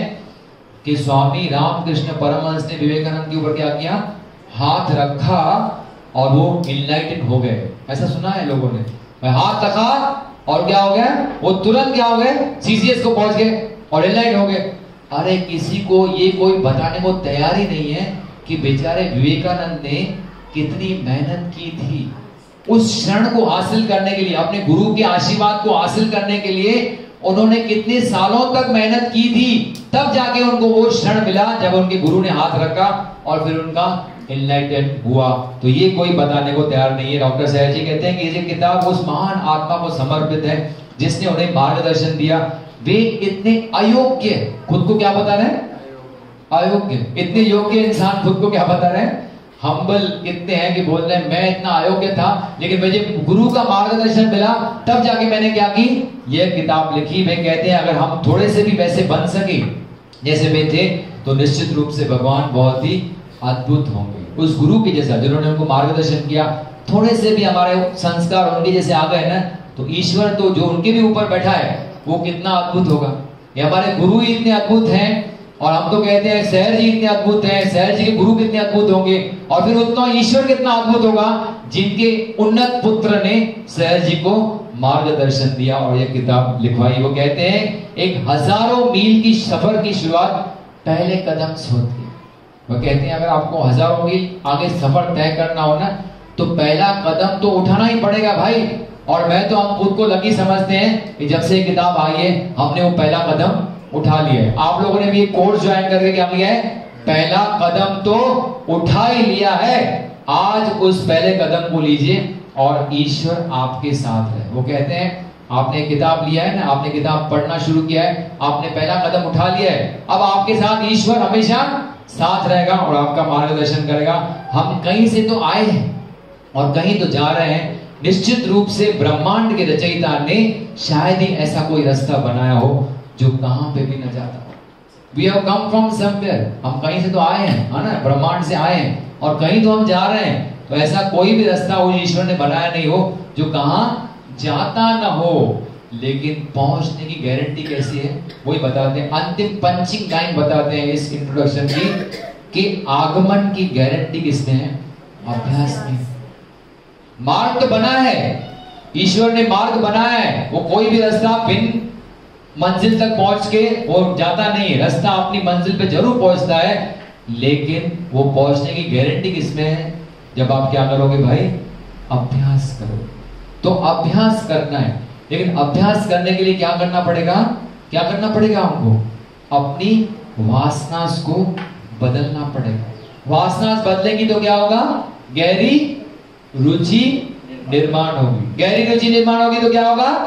कि स्वामी रामकृष्ण परमहंस ने विवेकानंद के ऊपर क्या किया, हाथ रखा और वो इनलाइटन हो गए। ऐसा सुना है लोगों ने, हाथ रखा और क्या हो गया, वो तुरंत क्या हो गए, सीसीएस को पहुंच गए और इनलाइट हो गए। अरे किसी को ये कोई बताने को तैयार ही नहीं है कि बेचारे विवेकानंद ने कितनी मेहनत की थी उस क्षण को हासिल करने के लिए, अपने गुरु के आशीर्वाद को हासिल करने के लिए उन्होंने कितने सालों तक मेहनत की थी, तब जाके उनको वो क्षण मिला जब उनके गुरु ने हाथ रखा और फिर उनका इनलाइटन हुआ। तो ये कोई बताने को तैयार नहीं है। डॉक्टर साहब जी कहते हैं कि ये किताब उस महान आत्मा को समर्पित है जिसने उन्हें मार्गदर्शन दिया। वे इतने अयोग्य, खुद को क्या बता रहे हैं, अयोग्य, इतने योग्य इंसान खुद को क्या बता रहे हैं, हम्बल कितने हैं कि बोल रहे हैं मैं इतना अयोग्य था, लेकिन मुझे गुरु का मार्गदर्शन मिला, तब जाके मैंने क्या की, यह किताब लिखी। वे कहते हैं अगर हम थोड़े से भी वैसे बन सके जैसे वे थे तो निश्चित रूप से भगवान बहुत ही अद्भुत होंगे। उस गुरु के जैसा जिन्होंने उनको मार्गदर्शन किया, थोड़े से भी हमारे संस्कार उनके जैसे आ गए ना, तो ईश्वर तो जो उनके भी ऊपर बैठा है वो कितना अद्भुत होगा। ये हमारे गुरु ही इतने अद्भुत हैं, और हम तो कहते हैं सहर जी इतने अद्भुत हैं, सहर जी के गुरु कितने अद्भुत होंगे, और फिर उतना ईश्वर कितना अद्भुत होगा जिनके उन्नत पुत्र ने सहर जी को मार्गदर्शन दिया और यह किताब लिखवाई। वो कहते हैं एक हजारों मील की सफर की शुरुआत पहले कदम से होती है। वो कहते हैं अगर आपको हजारों मील आगे सफर तय करना हो ना, तो पहला कदम तो उठाना ही पड़ेगा भाई। और मैं तो हम खुद को लकी समझते हैं कि जब से किताब आई है हमने वो पहला कदम उठा लिया है। आप लोगों ने भी एक कोर्स ज्वाइन करके क्या किया है, पहला कदम तो उठा ही लिया है। आज उस पहले कदम को लीजिए और ईश्वर आपके साथ है। वो कहते हैं आपने किताब लिया है ना, आपने किताब पढ़ना शुरू किया है, आपने पहला कदम उठा लिया है, अब आपके साथ ईश्वर हमेशा साथ रहेगा और आपका मार्गदर्शन करेगा। हम कहीं से तो आए हैं और कहीं तो जा रहे हैं। निश्चित रूप से ब्रह्मांड के रचयिता ने शायद ही ऐसा कोई रास्ता बनाया हो जो कहां पे भी न जाता हो। We have come from somewhere, हम कहीं से तो आए हैं, है ना, ब्रह्मांड से आए हैं और कहीं तो हम जा रहे हैं। तो ऐसा कोई भी रास्ता हो ईश्वर ने बनाया नहीं हो जो कहां जाता ना हो, लेकिन पहुंचने की गारंटी कैसी है वही बताते हैं। अंतिम पंचिंग लाइन बताते हैं इस इंट्रोडक्शन की कि आगमन की गारंटी किसने है, अभ्यास में। मार्ग तो बना है, ईश्वर ने मार्ग बनाया है, वो कोई भी रास्ता बिन मंजिल तक पहुंच के वो जाता नहीं है। रास्ता अपनी मंजिल पे जरूर पहुंचता है, लेकिन वो पहुंचने की गारंटी किसमें है, जब आप क्या करोगे भाई? अभ्यास करो। तो अभ्यास करना है, लेकिन अभ्यास करने के लिए क्या करना पड़ेगा? क्या करना पड़ेगा हमको? अपनी वासनास को बदलना पड़ेगा। वासनास बदलेगी तो क्या होगा? गहरी रुचि निर्माण होगी। गहरी रुचि निर्माण होगी तो क्या होगा?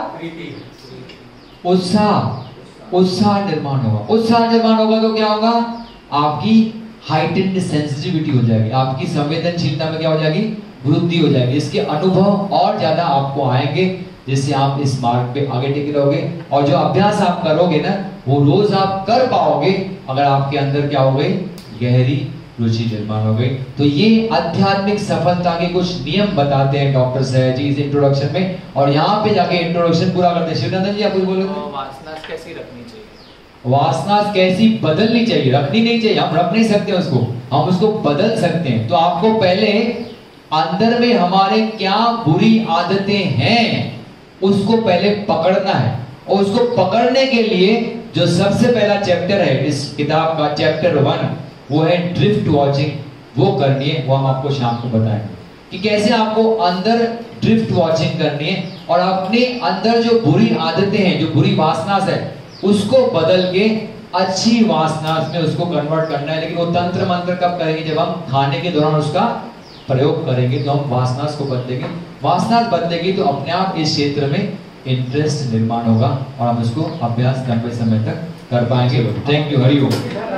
उत्साह निर्माण होगा। उत्साह निर्माण होगा तो क्या होगा? आपकी हाइटेंड सेंसिटिविटी हो जाएगी, आपकी संवेदनशीलता में क्या हो जाएगी? वृद्धि हो जाएगी। इसके अनुभव और ज्यादा आपको आएंगे, जिससे आप इस मार्ग पे आगे टिके रहोगे। और जो अभ्यास आप करोगे ना, वो रोज आप कर पाओगे अगर आपके अंदर क्या हो गई? गहरी रुचि निर्माण हो गई। तो ये आध्यात्मिक सफलता के कुछ नियम बताते हैं डॉक्टर सहज जी इस इंट्रोडक्शन में, और यहाँ पे जाके इंट्रोडक्शन पूरा करते हैं। शिवनंदन जी आप कुछ बोलोगे?
वासना कैसी रखनी चाहिए?
वासना कैसी बदलनी चाहिए? रखनी नहीं चाहिए, हम रख नहीं सकते उसको, हम उसको बदल सकते हैं। तो आपको पहले अंदर में हमारे क्या बुरी आदतें हैं उसको पहले पकड़ना है, और उसको पकड़ने के लिए जो सबसे पहला चैप्टर है इस किताब का, चैप्टर 1, वो है ड्रिफ्ट वॉचिंग। वो करनी है, वो हम आपको शाम को बताएंगे कि कैसे आपको अंदर ड्रिफ्ट वॉचिंग करनी है, और अपने अंदर जो बुरी आदतें हैं, जो बुरी वासना है, उसको बदल के अच्छी वासना में उसको कन्वर्ट करना है। लेकिन वो तंत्र मंत्र कब करेंगे? जब हम खाने के दौरान उसका प्रयोग करेंगे, तो हम वासना को बदलेंगे। वासना बदलेगी तो अपने आप इस क्षेत्र में इंटरेस्ट निर्माण होगा, और हम इसको अभ्यास लंबे समय तक कर पाएंगे। Thank you. हरि ओम।